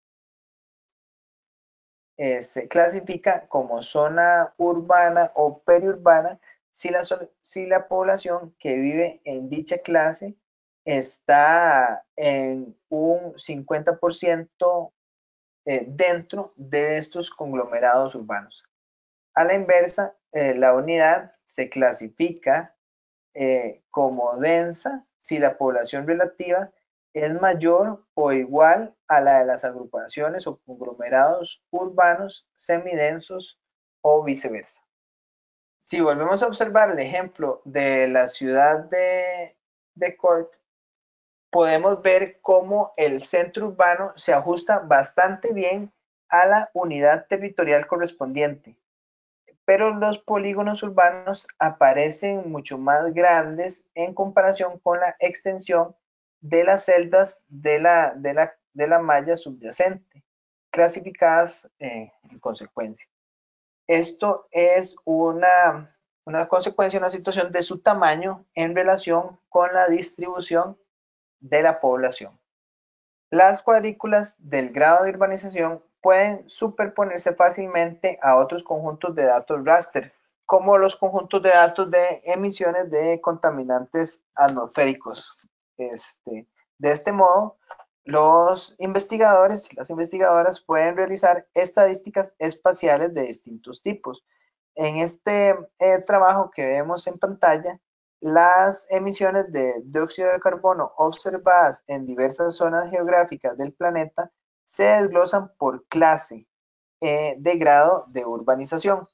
S1: eh, se clasifica como zona urbana o periurbana si la, si la población que vive en dicha clase está en un cincuenta por ciento eh, dentro de estos conglomerados urbanos. A la inversa, eh, la unidad se clasifica eh, como densa si la población relativa es mayor o igual a la de las agrupaciones o conglomerados urbanos semidensos o viceversa. Si volvemos a observar el ejemplo de la ciudad de, de Cork, podemos ver cómo el centro urbano se ajusta bastante bien a la unidad territorial correspondiente, pero los polígonos urbanos aparecen mucho más grandes en comparación con la extensión de las celdas de la, de la, de la malla subyacente, clasificadas eh, en consecuencia. Esto es una, una consecuencia, una situación de su tamaño en relación con la distribución de la población. Las cuadrículas del grado de urbanización pueden superponerse fácilmente a otros conjuntos de datos raster, como los conjuntos de datos de emisiones de contaminantes atmosféricos. Este, de este modo, los investigadores y las investigadoras pueden realizar estadísticas espaciales de distintos tipos. En este eh, trabajo que vemos en pantalla, las emisiones de dióxido de carbono observadas en diversas zonas geográficas del planeta se desglosan por clase eh, de grado de urbanización.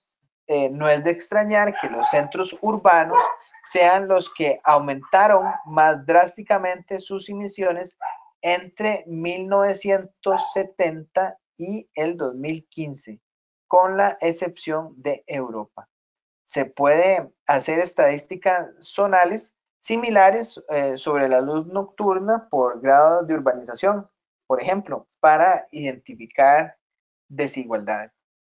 S1: eh, no es de extrañar que los centros urbanos sean los que aumentaron más drásticamente sus emisiones entre mil novecientos setenta y el dos mil quince, con la excepción de Europa. Se puede hacer estadísticas zonales similares eh, sobre la luz nocturna por grado de urbanización, por ejemplo, para identificar desigualdades.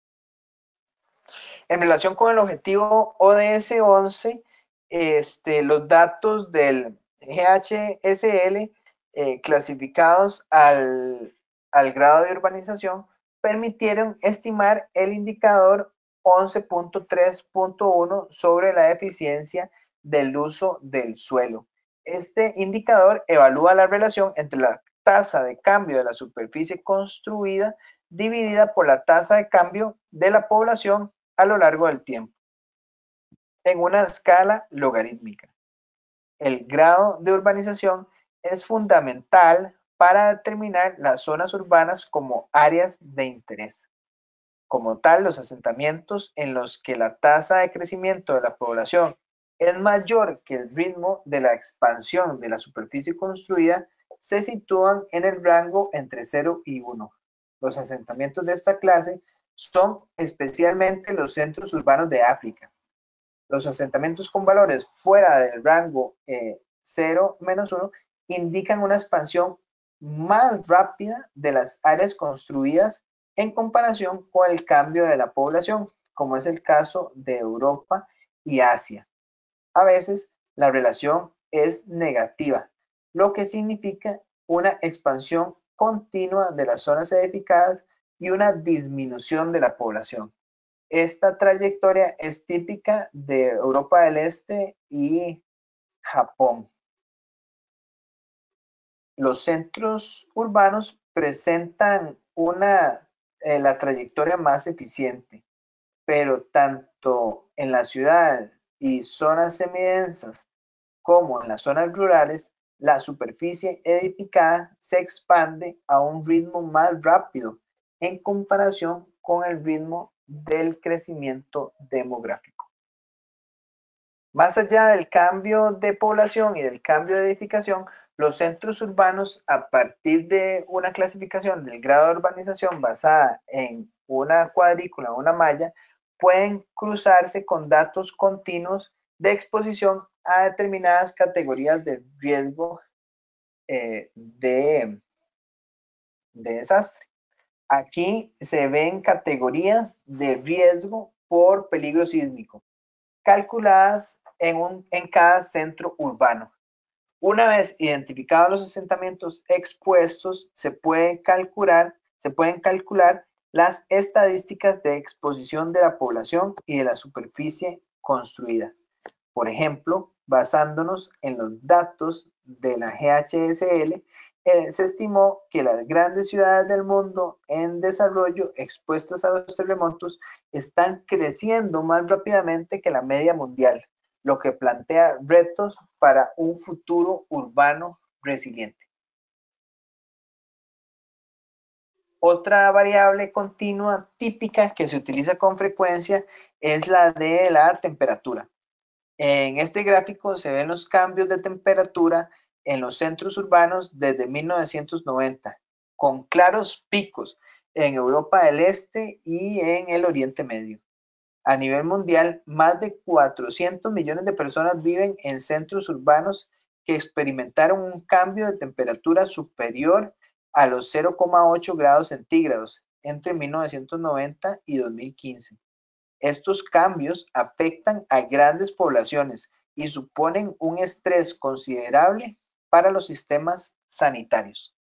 S1: En relación con el objetivo O D S once, este, los datos del G H S L eh, clasificados al, al grado de urbanización permitieron estimar el indicador once punto tres punto uno sobre la eficiencia del uso del suelo. Este indicador evalúa la relación entre la tasa de cambio de la superficie construida dividida por la tasa de cambio de la población a lo largo del tiempo, en una escala logarítmica. El grado de urbanización es fundamental para determinar las zonas urbanas como áreas de interés. Como tal, los asentamientos en los que la tasa de crecimiento de la población es mayor que el ritmo de la expansión de la superficie construida se sitúan en el rango entre cero y uno. Los asentamientos de esta clase son especialmente los centros urbanos de África. Los asentamientos con valores fuera del rango eh, cero menos uno indican una expansión más rápida de las áreas construidas en comparación con el cambio de la población, como es el caso de Europa y Asia. A veces la relación es negativa, lo que significa una expansión continua de las zonas edificadas y una disminución de la población. Esta trayectoria es típica de Europa del Este y Japón. Los centros urbanos presentan una, eh, la trayectoria más eficiente, pero tanto en la ciudad y zonas semidensas como en las zonas rurales, la superficie edificada se expande a un ritmo más rápido en comparación con el ritmo del crecimiento demográfico. Más allá del cambio de población y del cambio de edificación, los centros urbanos, a partir de una clasificación del grado de urbanización basada en una cuadrícula o una malla, pueden cruzarse con datos continuos de exposición a determinadas categorías de riesgo eh, de, de desastre. Aquí se ven categorías de riesgo por peligro sísmico, calculadas en, un, en cada centro urbano. Una vez identificados los asentamientos expuestos, se, puede calcular, se pueden calcular las estadísticas de exposición de la población y de la superficie construida. Por ejemplo, basándonos en los datos de la G H S L, eh, se estimó que las grandes ciudades del mundo en desarrollo expuestas a los terremotos están creciendo más rápidamente que la media mundial, lo que plantea retos para un futuro urbano resiliente. Otra variable continua típica que se utiliza con frecuencia es la de la temperatura. En este gráfico se ven los cambios de temperatura en los centros urbanos desde mil novecientos noventa, con claros picos en Europa del Este y en el Oriente Medio. A nivel mundial, más de cuatrocientos millones de personas viven en centros urbanos que experimentaron un cambio de temperatura superior a los cero coma ocho grados centígrados entre mil novecientos noventa y dos mil quince. Estos cambios afectan a grandes poblaciones y suponen un estrés considerable para los sistemas sanitarios.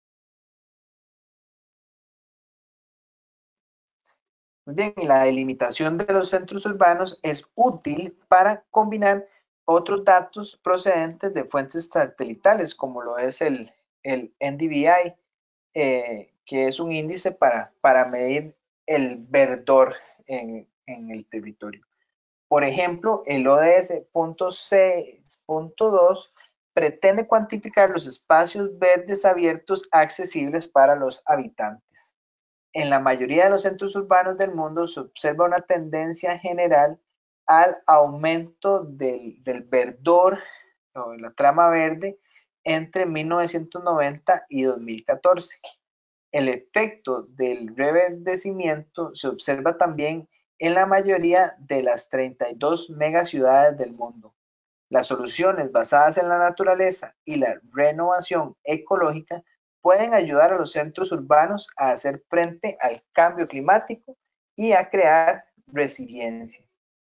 S1: Bien, la delimitación de los centros urbanos es útil para combinar otros datos procedentes de fuentes satelitales, como lo es el, el N D V I, eh, que es un índice para, para medir el verdor en, en el territorio. Por ejemplo, el O D S punto seis punto dos pretende cuantificar los espacios verdes abiertos accesibles para los habitantes. En la mayoría de los centros urbanos del mundo se observa una tendencia general al aumento del, del verdor o de la trama verde entre mil novecientos noventa y dos mil catorce. El efecto del reverdecimiento se observa también en la mayoría de las treinta y dos megaciudades del mundo. Las soluciones basadas en la naturaleza y la renovación ecológica pueden ayudar a los centros urbanos a hacer frente al cambio climático y a crear resiliencia.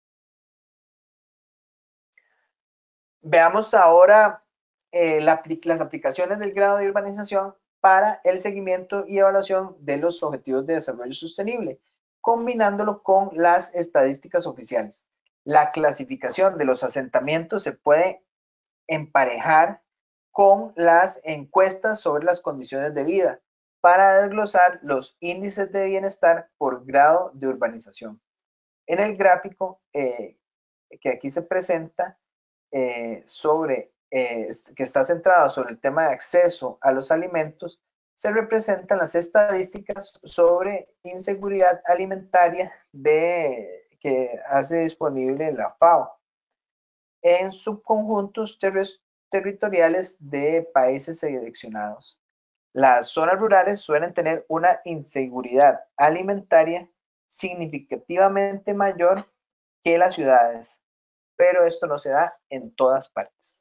S1: Veamos ahora eh, la, las aplicaciones del grado de urbanización para el seguimiento y evaluación de los objetivos de desarrollo sostenible, combinándolo con las estadísticas oficiales. La clasificación de los asentamientos se puede emparejar con las encuestas sobre las condiciones de vida para desglosar los índices de bienestar por grado de urbanización. En el gráfico eh, que aquí se presenta, eh, sobre, eh, que está centrado sobre el tema de acceso a los alimentos, se representan las estadísticas sobre inseguridad alimentaria de, que hace disponible la FAO en subconjuntos ter territoriales de países seleccionados. Las zonas rurales suelen tener una inseguridad alimentaria significativamente mayor que las ciudades, pero esto no se da en todas partes.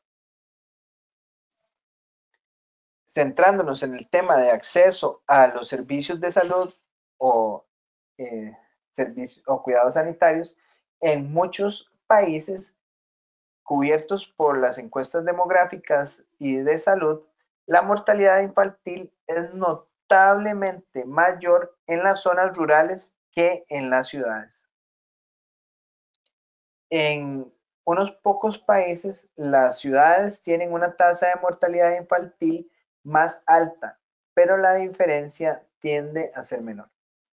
S1: Centrándonos en el tema de acceso a los servicios de salud o, eh, servicios, o cuidados sanitarios, en muchos países cubiertos por las encuestas demográficas y de salud, la mortalidad infantil es notablemente mayor en las zonas rurales que en las ciudades. En unos pocos países, las ciudades tienen una tasa de mortalidad infantil más alta, pero la diferencia tiende a ser menor.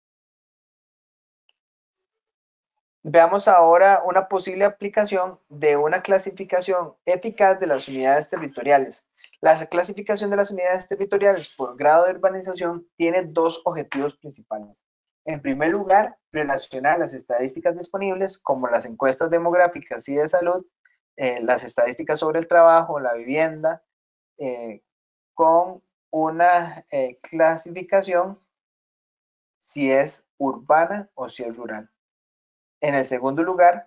S1: Veamos ahora una posible aplicación de una clasificación eficaz de las unidades territoriales. La clasificación de las unidades territoriales por grado de urbanización tiene dos objetivos principales. En primer lugar, relacionar las estadísticas disponibles, como las encuestas demográficas y de salud, eh, las estadísticas sobre el trabajo, la vivienda, eh, con una eh, clasificación si es urbana o si es rural. En el segundo lugar,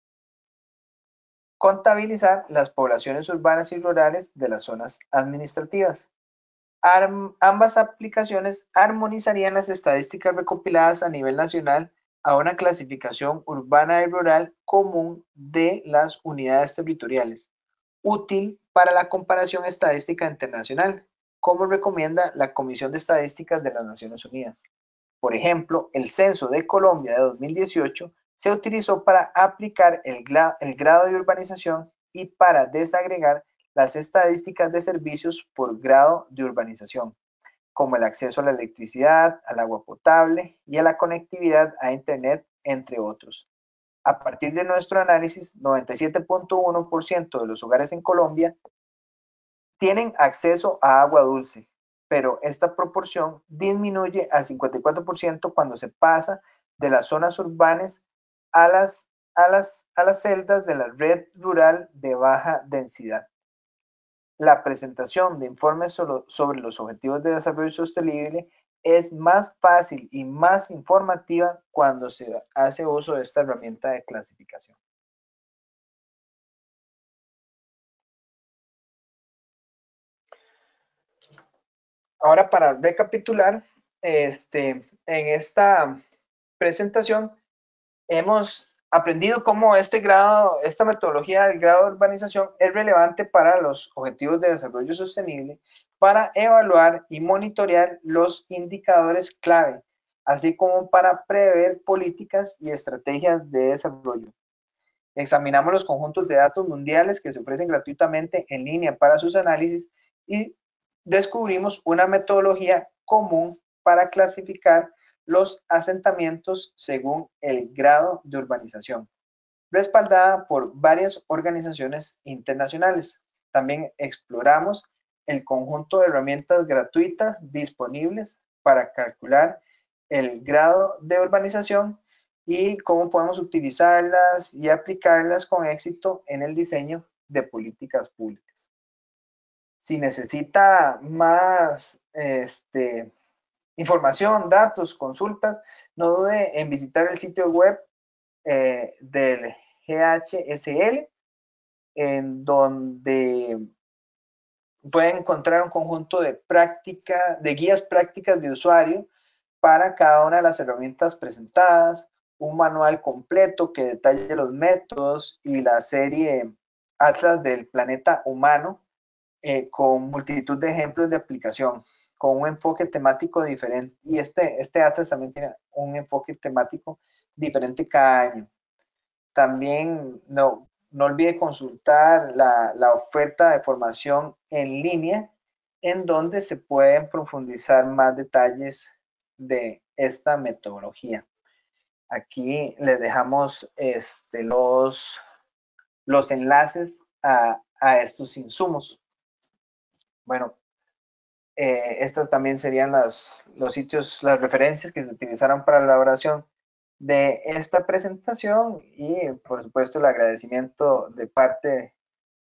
S1: contabilizar las poblaciones urbanas y rurales de las zonas administrativas. Arm, ambas aplicaciones armonizarían las estadísticas recopiladas a nivel nacional a una clasificación urbana y rural común de las unidades territoriales, útil para la comparación estadística internacional, como recomienda la Comisión de Estadísticas de las Naciones Unidas. Por ejemplo, el censo de Colombia de dos mil dieciocho se utilizó para aplicar el, el grado de urbanización y para desagregar las estadísticas de servicios por grado de urbanización, como el acceso a la electricidad, al agua potable y a la conectividad a Internet, entre otros. A partir de nuestro análisis, noventa y siete punto uno por ciento de los hogares en Colombia tienen acceso a agua dulce, pero esta proporción disminuye al cincuenta y cuatro por ciento cuando se pasa de las zonas urbanas a las, a las, a las celdas de la red rural de baja densidad. La presentación de informes sobre los objetivos de desarrollo sostenible es más fácil y más informativa cuando se hace uso de esta herramienta de clasificación. Ahora, para recapitular, este, en esta presentación hemos aprendido cómo este grado, esta metodología del grado de urbanización es relevante para los objetivos de desarrollo sostenible para evaluar y monitorear los indicadores clave, así como para prever políticas y estrategias de desarrollo. Examinamos los conjuntos de datos mundiales que se ofrecen gratuitamente en línea para sus análisis y descubrimos una metodología común para clasificar los asentamientos según el grado de urbanización, respaldada por varias organizaciones internacionales. También exploramos el conjunto de herramientas gratuitas disponibles para calcular el grado de urbanización y cómo podemos utilizarlas y aplicarlas con éxito en el diseño de políticas públicas. Si necesita más este, información, datos, consultas, no dude en visitar el sitio web eh, del G H S L, en donde pueden encontrar un conjunto de prácticas, de guías prácticas de usuario para cada una de las herramientas presentadas, un manual completo que detalle los métodos y la serie Atlas del Planeta Humano, eh, con multitud de ejemplos de aplicación, con un enfoque temático diferente. Y este, este Atlas también tiene un enfoque temático diferente cada año. También no, no olvide consultar la, la oferta de formación en línea, en donde se pueden profundizar más detalles de esta metodología. Aquí les dejamos este, los, los enlaces a, a estos insumos. Bueno, eh, estas también serían las, los sitios, las referencias que se utilizaron para la elaboración de esta presentación y, por supuesto, el agradecimiento de parte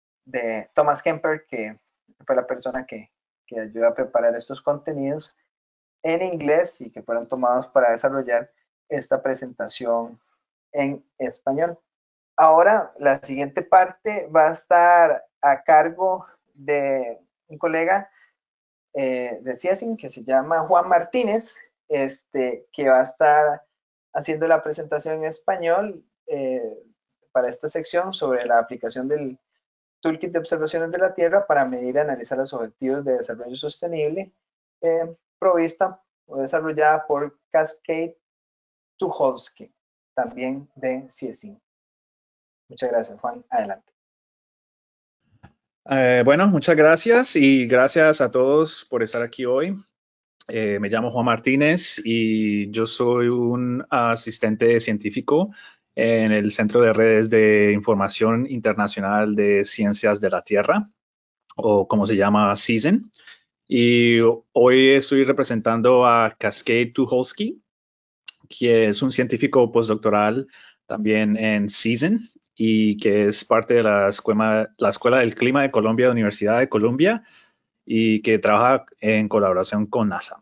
S1: de Thomas Kemper, que fue la persona que, que ayudó a preparar estos contenidos en inglés y que fueron tomados para desarrollar esta presentación en español. Ahora, la siguiente parte va a estar a cargo de un colega eh, de CIESIN que se llama Juan Martínez, este, que va a estar haciendo la presentación en español eh, para esta sección sobre la aplicación del Toolkit de Observaciones de la Tierra para medir y analizar los objetivos de desarrollo sostenible, eh, provista o desarrollada por Cascade Tucholsky, también de CIESIN. Muchas gracias, Juan. Adelante.
S2: Eh, bueno, muchas gracias y gracias a todos por estar aquí hoy. Eh, me llamo Juan Martínez y yo soy un asistente científico en el Centro de Redes de Información Internacional de Ciencias de la Tierra, o como se llama, CISEN. Y hoy estoy representando a Cascade Tucholsky, que es un científico postdoctoral también en CISEN y que es parte de la Escuela, la Escuela del Clima de Colombia, de la Universidad de Columbia, y que trabaja en colaboración con NASA.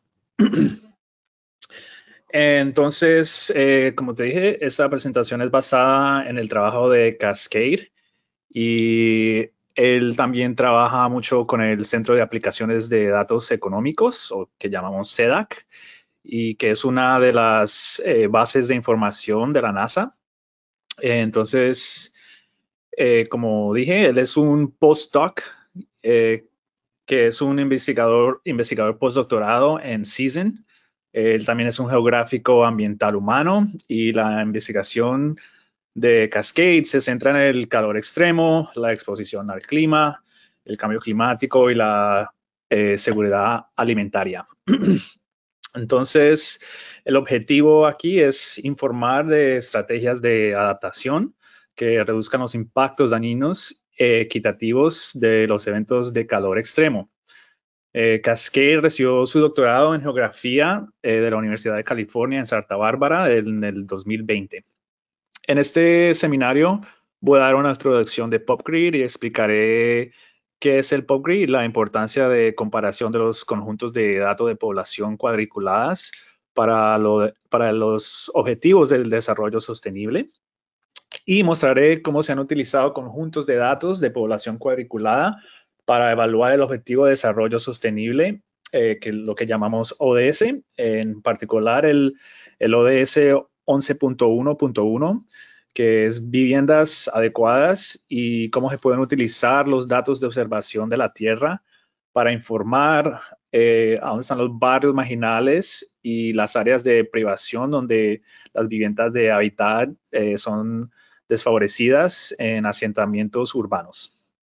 S2: Entonces, eh, como te dije, esta presentación es basada en el trabajo de Cascade y él también trabaja mucho con el Centro de Aplicaciones de Datos Económicos, o que llamamos C E D A C, y que es una de las eh, bases de información de la NASA. Eh, entonces, eh, como dije, él es un postdoc, eh, que es un investigador, investigador postdoctorado en CISEN. Él también es un geográfico ambiental humano y la investigación de Cascade se centra en el calor extremo, la exposición al clima, el cambio climático y la eh, seguridad alimentaria. Entonces, el objetivo aquí es informar de estrategias de adaptación que reduzcan los impactos dañinos eh, equitativos de los eventos de calor extremo. Eh, Cascade recibió su doctorado en geografía eh, de la Universidad de California en Santa Bárbara en el dos mil veinte. En este seminario voy a dar una introducción de PopGrid y explicaré qué es el PopGrid y la importancia de comparación de los conjuntos de datos de población cuadriculadas para, lo, para los objetivos del desarrollo sostenible. Y mostraré cómo se han utilizado conjuntos de datos de población cuadriculada para evaluar el objetivo de desarrollo sostenible, eh, que lo que llamamos O D S, en particular el, el O D S once punto uno punto uno, que es viviendas adecuadas y cómo se pueden utilizar los datos de observación de la Tierra para informar eh, a dónde están los barrios marginales y las áreas de privación donde las viviendas de hábitat eh, son desfavorecidas en asentamientos urbanos.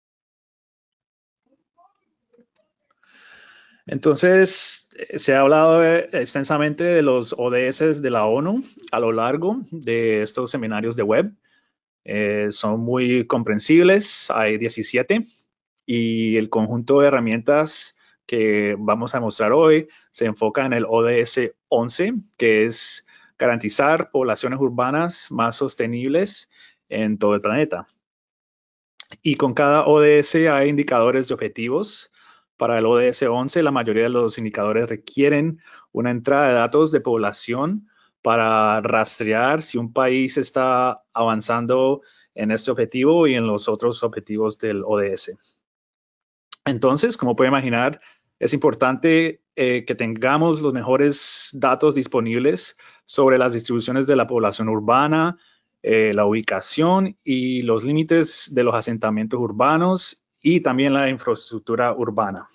S2: Entonces, se ha hablado extensamente de los O D S de la ONU a lo largo de estos seminarios de web. Eh, son muy comprensibles, hay diecisiete, y el conjunto de herramientas que vamos a mostrar hoy se enfoca en el O D S once, que es garantizar poblaciones urbanas más sostenibles en todo el planeta. Y con cada O D S hay indicadores de objetivos. Para el O D S once, la mayoría de los indicadores requieren una entrada de datos de población para rastrear si un país está avanzando en este objetivo y en los otros objetivos del O D S. Entonces, como puede imaginar, es importante eh, que tengamos los mejores datos disponibles sobre las distribuciones de la población urbana, eh, la ubicación y los límites de los asentamientos urbanos y también la infraestructura urbana.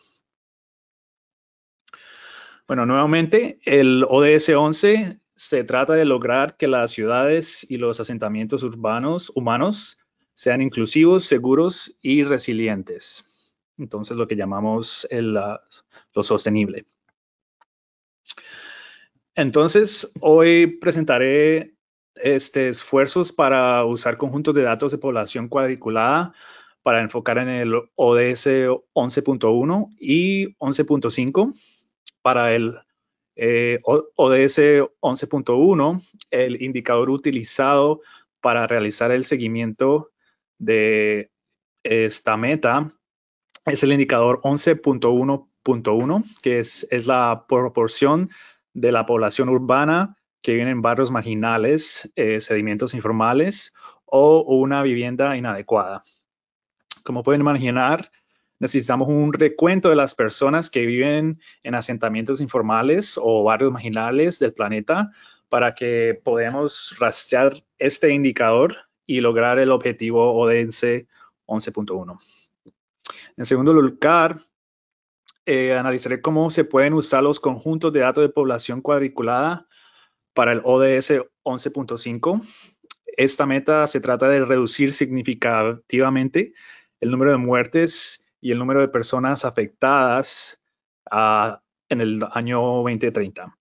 S2: Bueno, nuevamente, el O D S once se trata de lograr que las ciudades y los asentamientos urbanos humanos sean inclusivos, seguros y resilientes. Entonces, lo que llamamos el, uh, lo sostenible. Entonces, hoy presentaré este, esfuerzos para usar conjuntos de datos de población cuadriculada para enfocar en el O D S once punto uno y once punto cinco. Para el eh, O D S once punto uno, el indicador utilizado para realizar el seguimiento de esta meta es el indicador once punto uno punto uno, que es, es la proporción de la población urbana que vive en barrios marginales, eh, sedimentos informales o una vivienda inadecuada. Como pueden imaginar, necesitamos un recuento de las personas que viven en asentamientos informales o barrios marginales del planeta para que podamos rastrear este indicador y lograr el objetivo O D S once punto uno. En segundo lugar, eh, analizaré cómo se pueden usar los conjuntos de datos de población cuadriculada para el O D S once punto cinco. Esta meta se trata de reducir significativamente el número de muertes y el número de personas afectadas uh, en el año veinte treinta.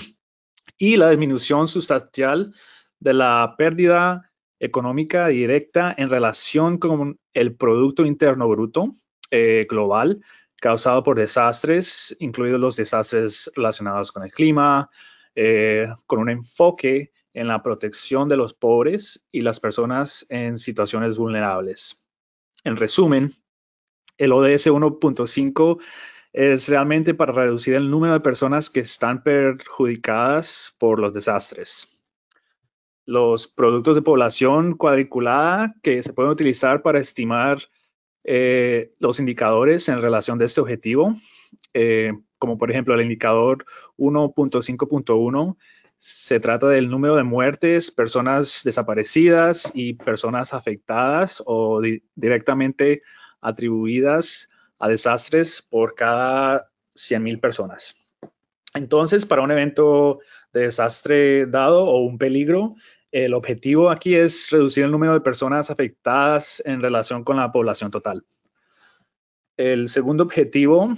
S2: Y la disminución sustancial de la pérdida económica directa en relación con el Producto Interno Bruto eh, global causado por desastres, incluidos los desastres relacionados con el clima, eh, con un enfoque en la protección de los pobres y las personas en situaciones vulnerables. En resumen, el O D S uno punto cinco es realmente para reducir el número de personas que están perjudicadas por los desastres. Los productos de población cuadriculada que se pueden utilizar para estimar eh, los indicadores en relación de este objetivo, eh, como por ejemplo el indicador uno punto cinco punto uno, se trata del número de muertes, personas desaparecidas y personas afectadas o di directamente atribuidas a desastres por cada cien mil personas. Entonces, para un evento de desastre dado o un peligro, el objetivo aquí es reducir el número de personas afectadas en relación con la población total. El segundo objetivo,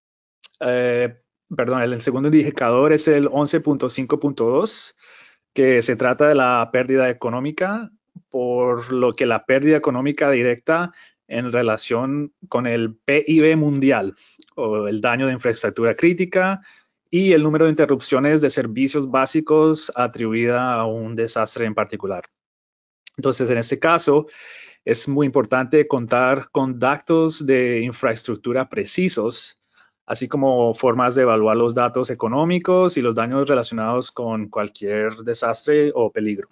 S2: eh, perdón, el segundo indicador es el once punto cinco punto dos, que se trata de la pérdida económica, por lo que la pérdida económica directa en relación con el P I B mundial o el daño de infraestructura crítica y el número de interrupciones de servicios básicos atribuida a un desastre en particular. Entonces, en este caso, es muy importante contar con datos de infraestructura precisos, así como formas de evaluar los datos económicos y los daños relacionados con cualquier desastre o peligro.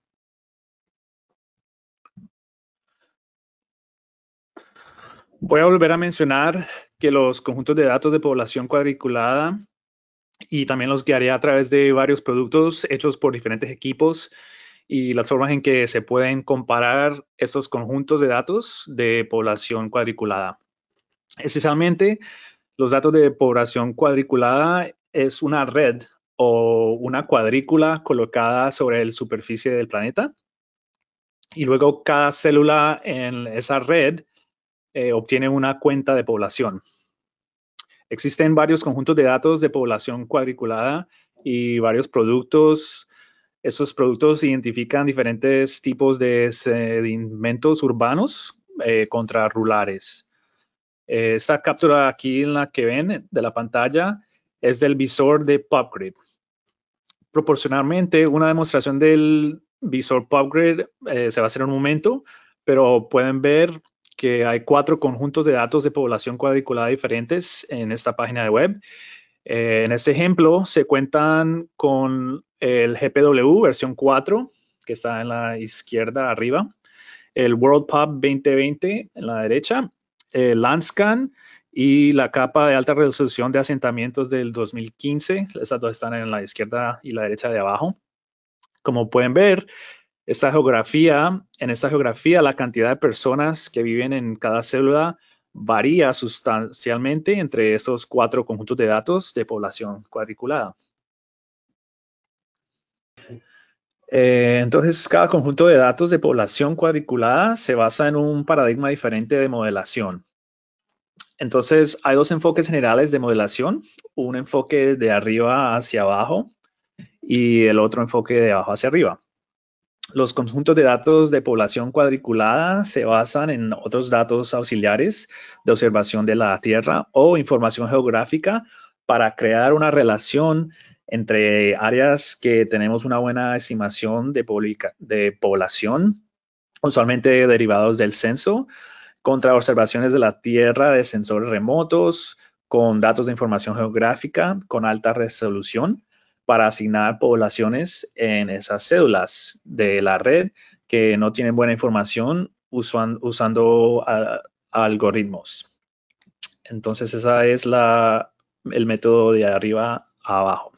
S2: Voy a volver a mencionar que los conjuntos de datos de población cuadriculada y también los guiaré a través de varios productos hechos por diferentes equipos y las formas en que se pueden comparar estos conjuntos de datos de población cuadriculada. Esencialmente, los datos de población cuadriculada es una red o una cuadrícula colocada sobre la superficie del planeta y luego cada célula en esa red eh, obtiene una cuenta de población. Existen varios conjuntos de datos de población cuadriculada y varios productos. Estos productos identifican diferentes tipos de sedimentos urbanos eh, contra rurales. Eh, esta captura aquí en la que ven de la pantalla es del visor de PubGrid. Proporcionalmente, una demostración del visor PubGrid eh, se va a hacer en un momento, pero pueden ver que hay cuatro conjuntos de datos de población cuadriculada diferentes en esta página de web. Eh, en este ejemplo, se cuentan con el G P W versión cuatro, que está en la izquierda arriba, el WorldPub veinte veinte en la derecha, el Landscan y la capa de alta resolución de asentamientos del dos mil quince. Esas dos están en la izquierda y la derecha de abajo. Como pueden ver, esta geografía, en esta geografía, la cantidad de personas que viven en cada célula varía sustancialmente entre estos cuatro conjuntos de datos de población cuadriculada. Eh, entonces, cada conjunto de datos de población cuadriculada se basa en un paradigma diferente de modelación. Entonces, hay dos enfoques generales de modelación, un enfoque de arriba hacia abajo y el otro enfoque de abajo hacia arriba. Los conjuntos de datos de población cuadriculada se basan en otros datos auxiliares de observación de la Tierra o información geográfica para crear una relación entre áreas que tenemos una buena estimación de, de población, usualmente derivados del censo, contra observaciones de la Tierra de sensores remotos, con datos de información geográfica con alta resolución, para asignar poblaciones en esas células de la red que no tienen buena información usan, usando a, a algoritmos. Entonces, ese es la, el método de arriba a abajo.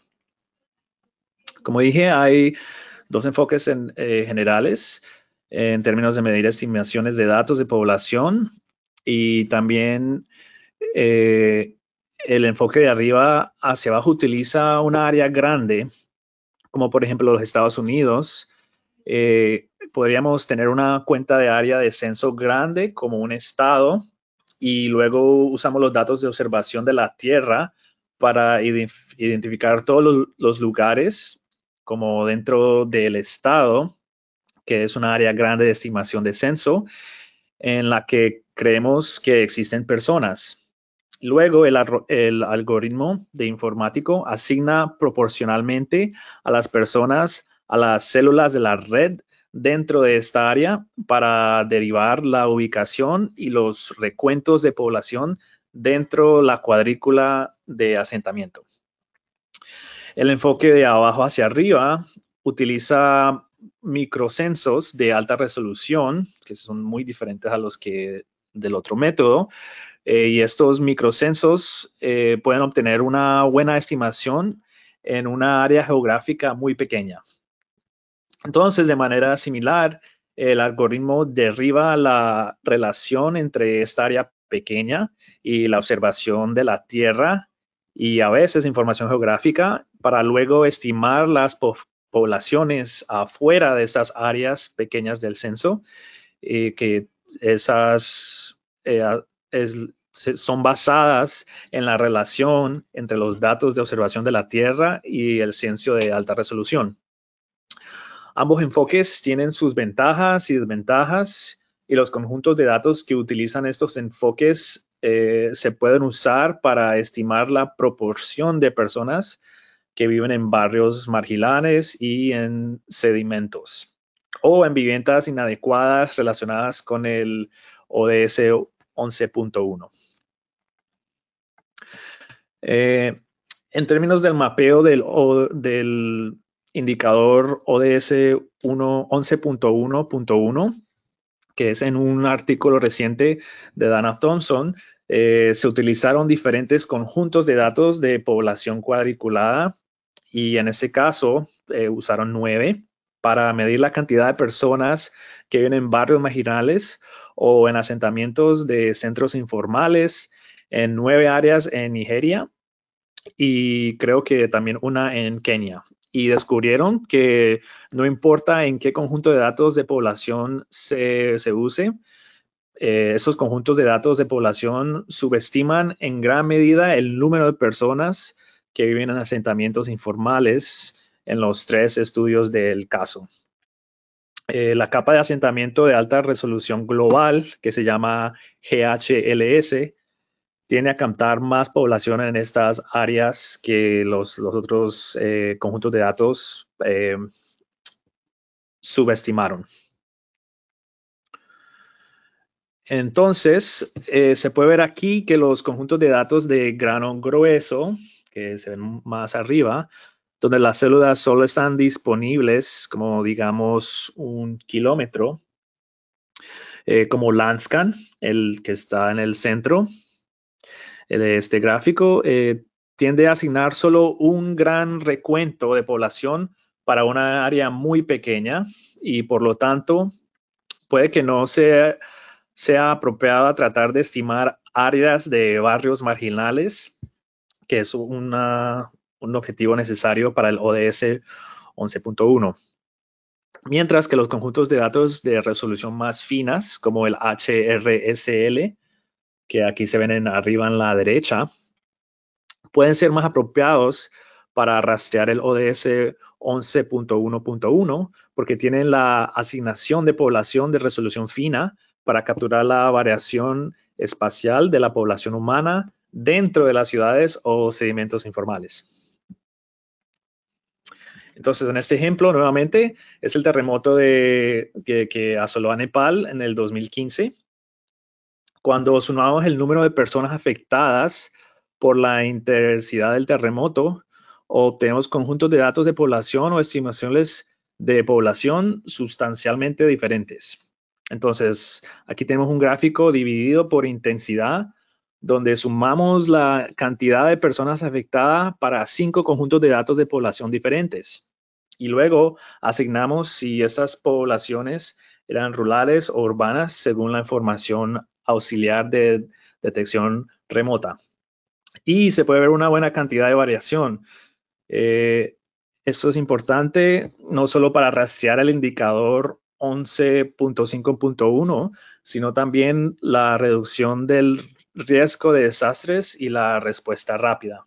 S2: Como dije, hay dos enfoques en, eh, generales en términos de medir estimaciones de datos de población y también eh, el enfoque de arriba hacia abajo utiliza una área grande, como por ejemplo los Estados Unidos. Eh, podríamos tener una cuenta de área de censo grande como un estado y luego usamos los datos de observación de la Tierra para identificar todos los, los lugares como dentro del estado, que es una área grande de estimación de censo, en la que creemos que existen personas. Luego, el, el algoritmo de informático asigna proporcionalmente a las personas a las células de la red dentro de esta área para derivar la ubicación y los recuentos de población dentro de la cuadrícula de asentamiento. El enfoque de abajo hacia arriba utiliza microcensos de alta resolución, que son muy diferentes a los que del otro método, eh, y estos microcensos eh, pueden obtener una buena estimación en una área geográfica muy pequeña. Entonces, de manera similar, el algoritmo deriva la relación entre esta área pequeña y la observación de la Tierra y a veces información geográfica para luego estimar las po poblaciones afuera de estas áreas pequeñas del censo, eh, que esas eh, es, son basadas en la relación entre los datos de observación de la Tierra y el censo de alta resolución. Ambos enfoques tienen sus ventajas y desventajas y los conjuntos de datos que utilizan estos enfoques eh, se pueden usar para estimar la proporción de personas que viven en barrios marginales y en sedimentos o en viviendas inadecuadas relacionadas con el O D S once punto uno. Eh, en términos del mapeo del, del indicador O D S once punto uno punto uno, que es en un artículo reciente de Dana Thompson, eh, se utilizaron diferentes conjuntos de datos de población cuadriculada y en ese caso eh, usaron nueve para medir la cantidad de personas que viven en barrios marginales o en asentamientos de centros informales en nueve áreas en Nigeria y creo que también una en Kenia. Y descubrieron que no importa en qué conjunto de datos de población se, se use, eh, esos conjuntos de datos de población subestiman en gran medida el número de personas que viven en asentamientos informales en los tres estudios del caso. Eh, la capa de asentamiento de alta resolución global, que se llama G H L S, tiende a captar más población en estas áreas que los, los otros eh, conjuntos de datos eh, subestimaron. Entonces, eh, se puede ver aquí que los conjuntos de datos de grano grueso, que se ven más arriba, donde las células solo están disponibles, como digamos, un kilómetro, eh, como Landscan, el que está en el centro de este gráfico, eh, tiende a asignar solo un gran recuento de población para una área muy pequeña y por lo tanto puede que no sea, sea apropiado tratar de estimar áreas de barrios marginales, que es una, un objetivo necesario para el O D S once punto uno. Mientras que los conjuntos de datos de resolución más finas, como el H R S L, que aquí se ven en, arriba en la derecha, pueden ser más apropiados para rastrear el O D S once punto uno punto uno porque tienen la asignación de población de resolución fina para capturar la variación espacial de la población humana dentro de las ciudades o sedimentos informales. Entonces, en este ejemplo, nuevamente, es el terremoto de, que, que asoló a Nepal en el dos mil quince. Cuando sumamos el número de personas afectadas por la intensidad del terremoto, obtenemos conjuntos de datos de población o estimaciones de población sustancialmente diferentes. Entonces, aquí tenemos un gráfico dividido por intensidad, donde sumamos la cantidad de personas afectadas para cinco conjuntos de datos de población diferentes. Y luego asignamos si estas poblaciones eran rurales o urbanas según la información auxiliar de detección remota. Y se puede ver una buena cantidad de variación. Eh, esto es importante no solo para rastrear el indicador once punto cinco punto uno, sino también la reducción del riesgo de desastres y la respuesta rápida.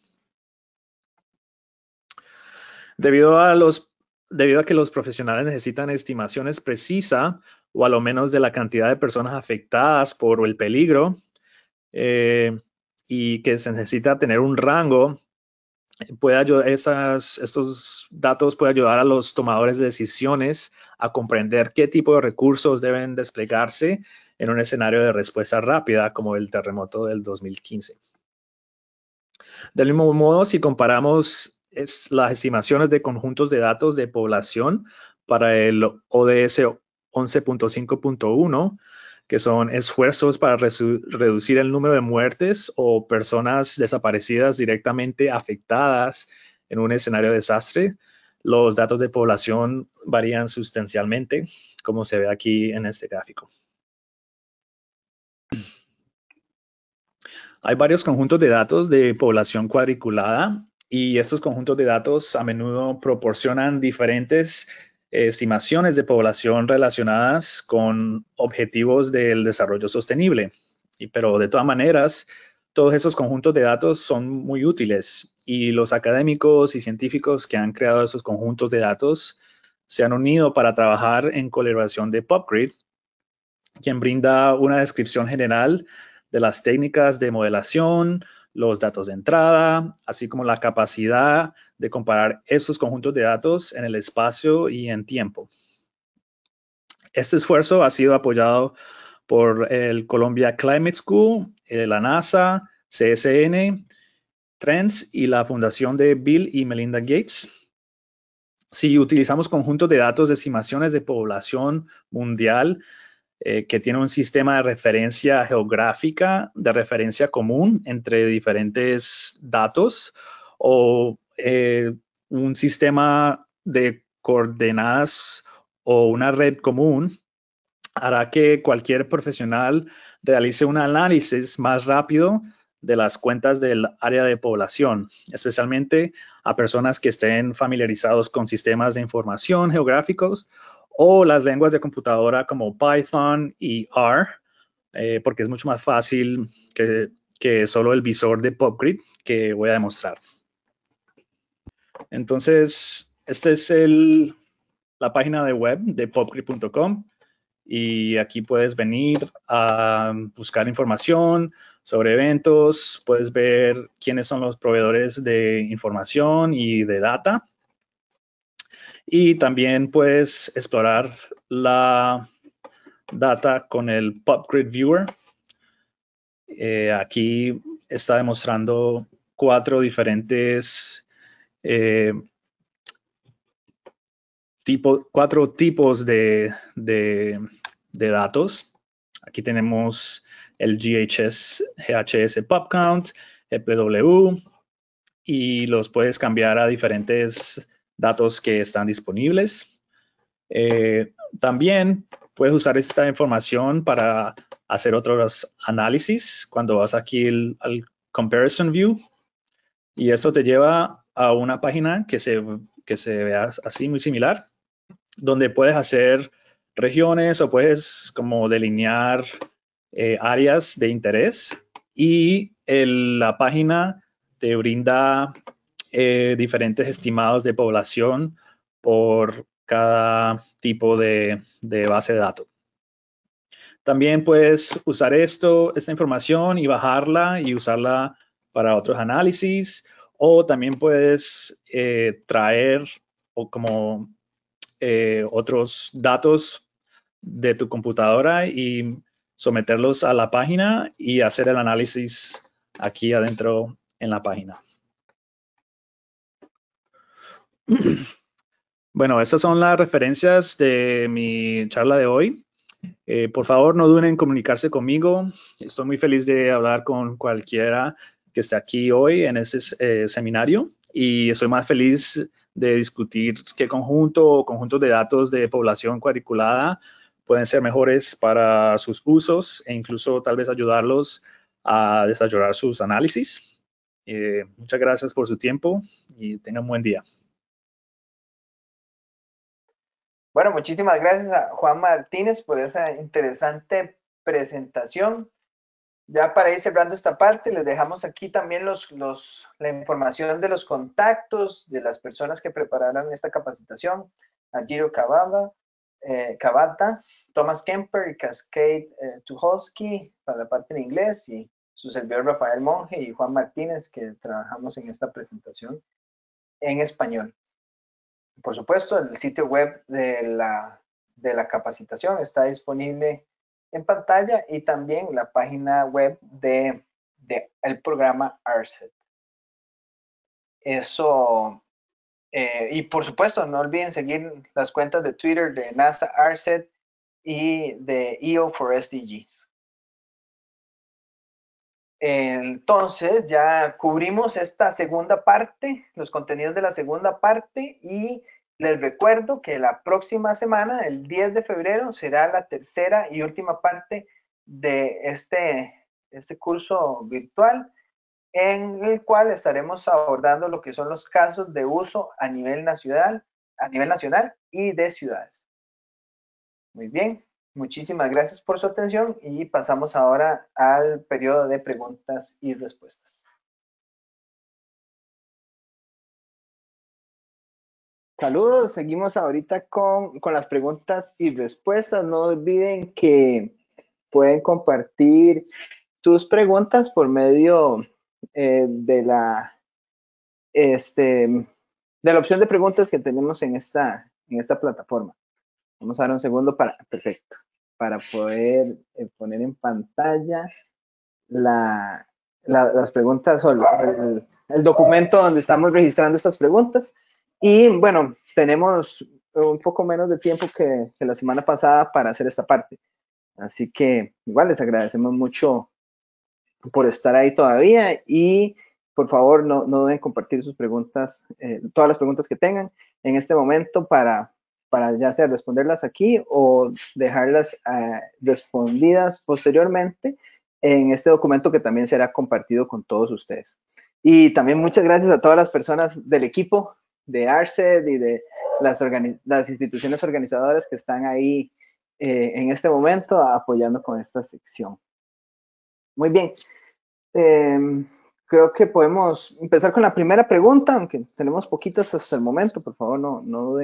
S2: Debido a, los, debido a que los profesionales necesitan estimaciones precisas o a lo menos de la cantidad de personas afectadas por el peligro, eh, y que se necesita tener un rango, puede ayudar, esas, estos datos pueden ayudar a los tomadores de decisiones a comprender qué tipo de recursos deben desplegarse en un escenario de respuesta rápida como el terremoto del dos mil quince. Del mismo modo, si comparamos es, las estimaciones de conjuntos de datos de población para el O D S once punto cinco punto uno, que son esfuerzos para reducir el número de muertes o personas desaparecidas directamente afectadas en un escenario de desastre, los datos de población varían sustancialmente, como se ve aquí en este gráfico. Hay varios conjuntos de datos de población cuadriculada y estos conjuntos de datos a menudo proporcionan diferentes estimaciones de población relacionadas con objetivos del desarrollo sostenible. Y, pero de todas maneras, todos esos conjuntos de datos son muy útiles y los académicos y científicos que han creado esos conjuntos de datos se han unido para trabajar en colaboración de PopGrid, quien brinda una descripción general de las técnicas de modelación, los datos de entrada, así como la capacidad de comparar estos conjuntos de datos en el espacio y en tiempo. Este esfuerzo ha sido apoyado por el Columbia Climate School, la NASA, C S N, Trends y la Fundación de Bill y Melinda Gates. Si utilizamos conjuntos de datos de estimaciones de población mundial, Eh, que tiene un sistema de referencia geográfica, de referencia común entre diferentes datos, o eh, un sistema de coordenadas o una red común, hará que cualquier profesional realice un análisis más rápido de las cuentas del área de población, especialmente a personas que estén familiarizados con sistemas de información geográficos o las lenguas de computadora como Python y R, eh, porque es mucho más fácil que, que solo el visor de PopGrid que voy a demostrar. Entonces, esta es el, la página de web de popgrid punto com. y aquí puedes venir a buscar información sobre eventos, puedes ver quiénes son los proveedores de información y de data, y también puedes explorar la data con el PubGrid Viewer. Eh, aquí está demostrando cuatro diferentes eh, tipo, cuatro tipos de, de, de datos. Aquí tenemos el G H S, G H S Pub Count, el P W, y los puedes cambiar a diferentes datos que están disponibles. Eh, también puedes usar esta información para hacer otros análisis cuando vas aquí al, al Comparison View, y esto te lleva a una página que se, que se vea así muy similar, donde puedes hacer regiones o puedes como delinear eh, áreas de interés, y el, la página te brinda eh, diferentes estimados de población por cada tipo de, de base de datos. También puedes usar esto, esta información y bajarla y usarla para otros análisis, o también puedes eh, traer o como eh, otros datos de tu computadora y someterlos a la página y hacer el análisis aquí adentro en la página. Bueno, estas son las referencias de mi charla de hoy. Eh, por favor, no duden en comunicarse conmigo. Estoy muy feliz de hablar con cualquiera que esté aquí hoy en este eh, seminario, y estoy más feliz de discutir qué conjunto o conjuntos de datos de población cuadriculada pueden ser mejores para sus usos e incluso tal vez ayudarlos a desarrollar sus análisis. Eh, muchas gracias por su tiempo y tengan un buen día.
S1: Bueno, muchísimas gracias a Juan Martínez por esa interesante presentación. Ya para ir cerrando esta parte, les dejamos aquí también los, los, la información de los contactos de las personas que prepararon esta capacitación: a Giro Cavada, eh, Cavata, Thomas Kemper y Cascade eh, Tucholsky para la parte en inglés, y su servidor Rafael Monge y Juan Martínez, que trabajamos en esta presentación en español. Por supuesto, el sitio web de la, de la capacitación está disponible en pantalla, y también la página web de, de el programa A R C E D. Eso, eh, y por supuesto, no olviden seguir las cuentas de Twitter de NASA A R C E D y de E O for S D Gs. Entonces, ya cubrimos esta segunda parte, los contenidos de la segunda parte, y les recuerdo que la próxima semana, el diez de febrero, será la tercera y última parte de este, este curso virtual, en el cual estaremos abordando lo que son los casos de uso a nivel nacional, a nivel nacional y de ciudades. Muy bien, muchísimas gracias por su atención, y pasamos ahora al periodo de preguntas y respuestas. Saludos, seguimos ahorita con, con las preguntas y respuestas. No olviden que pueden compartir sus preguntas por medio eh, de la este, de la opción de preguntas que tenemos en esta, en esta plataforma. Vamos a dar un segundo para, perfecto, para poder eh, poner en pantalla la, la, las preguntas o el, el documento donde estamos registrando estas preguntas. Y bueno, tenemos un poco menos de tiempo que, que la semana pasada para hacer esta parte. Así que igual les agradecemos mucho por estar ahí todavía, y por favor no, no deben compartir sus preguntas, eh, todas las preguntas que tengan en este momento, para, para ya sea responderlas aquí o dejarlas eh, respondidas posteriormente en este documento, que también será compartido con todos ustedes. Y también muchas gracias a todas las personas del equipo de A R C E D y de las, las instituciones organizadoras que están ahí eh, en este momento apoyando con esta sección. Muy bien, eh, creo que podemos empezar con la primera pregunta, aunque tenemos poquitas hasta el momento. Por favor, no, no duden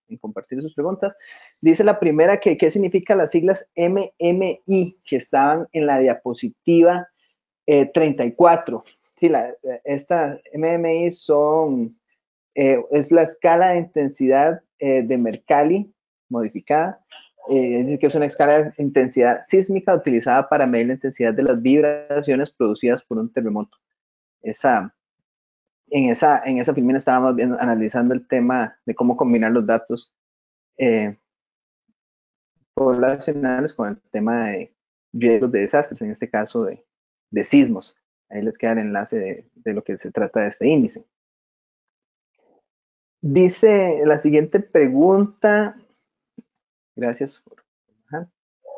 S1: en compartir sus preguntas. Dice la primera que qué significa las siglas M M I que estaban en la diapositiva eh, treinta y cuatro. Sí, la, esta M M I son, eh, es la escala de intensidad eh, de Mercalli modificada. Eh, es decir, que es una escala de intensidad sísmica utilizada para medir la intensidad de las vibraciones producidas por un terremoto. Esa, en, esa, en esa filmina estábamos viendo, analizando el tema de cómo combinar los datos eh, poblacionales con el tema de riesgos de desastres, en este caso de, de sismos. Ahí les queda el enlace de, de lo que se trata de este índice. Dice la siguiente pregunta. Gracias por bajar.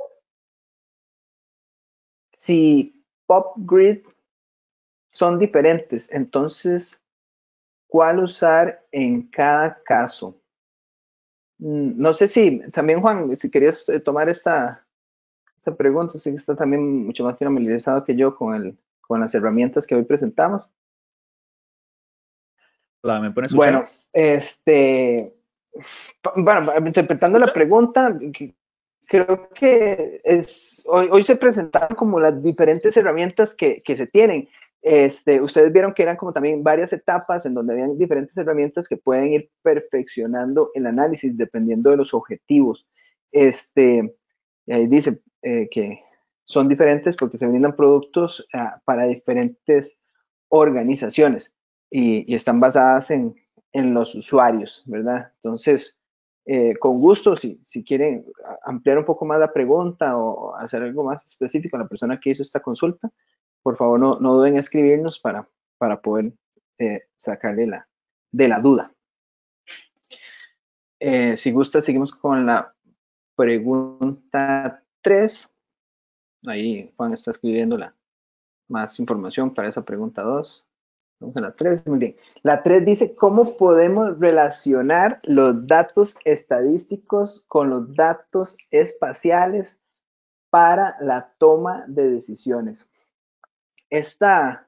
S1: Si PopGrid son diferentes, entonces, ¿cuál usar en cada caso? No sé si, también Juan, si querías tomar esta, esta pregunta, sí que está también mucho más familiarizado que yo con, el, con las herramientas que hoy presentamos.
S2: Hola, ¿me pueden escuchar?
S1: Bueno, este, bueno, interpretando la pregunta, creo que es, hoy, hoy se presentaron como las diferentes herramientas que, que se tienen. Este, ustedes vieron que eran como también varias etapas en donde habían diferentes herramientas que pueden ir perfeccionando el análisis dependiendo de los objetivos. Este, ahí dice eh, que son diferentes porque se brindan productos uh, para diferentes organizaciones y, y están basadas en, en los usuarios, ¿verdad? Entonces, eh, con gusto, si, si quieren ampliar un poco más la pregunta o hacer algo más específico a la persona que hizo esta consulta, por favor no, no duden en escribirnos para, para poder eh, sacarle la, de la duda. Eh, si gusta, seguimos con la pregunta tres. Ahí Juan está escribiendo la, más información para esa pregunta dos. Vamos a la tres, muy bien. La tres dice, ¿cómo podemos relacionar los datos estadísticos con los datos espaciales para la toma de decisiones? Esta,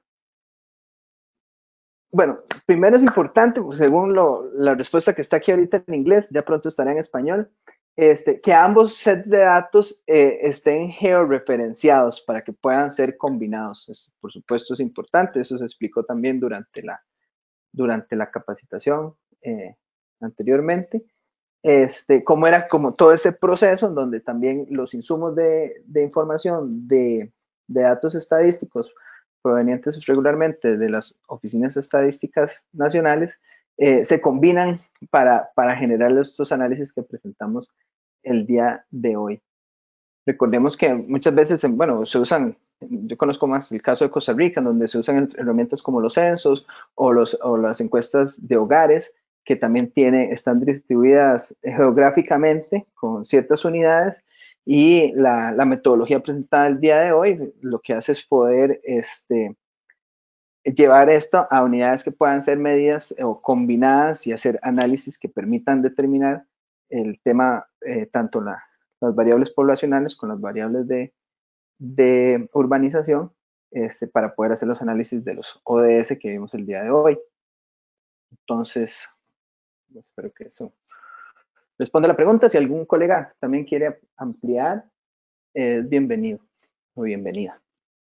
S1: bueno, primero es importante, pues, según lo, la respuesta que está aquí ahorita en inglés, ya pronto estará en español, este, que ambos sets de datos eh, estén georreferenciados para que puedan ser combinados. Eso, por supuesto, es importante, eso se explicó también durante la, durante la capacitación eh, anteriormente. Este, cómo era como todo ese proceso en donde también los insumos de, de información de, de datos estadísticos provenientes regularmente de las oficinas estadísticas nacionales eh, se combinan para, para generar estos análisis que presentamos el día de hoy. Recordemos que muchas veces, bueno, se usan, yo conozco más el caso de Costa Rica, en donde se usan herramientas como los censos o, los, o las encuestas de hogares, que también tiene, están distribuidas geográficamente con ciertas unidades, y la, la metodología presentada el día de hoy lo que hace es poder este, llevar esto a unidades que puedan ser medidas o combinadas y hacer análisis que permitan determinar el tema, eh, tanto la, las variables poblacionales con las variables de, de urbanización, este, para poder hacer los análisis de los O D S que vimos el día de hoy. Entonces, espero que eso responda a la pregunta. Si algún colega también quiere ampliar, es bienvenido o bienvenida.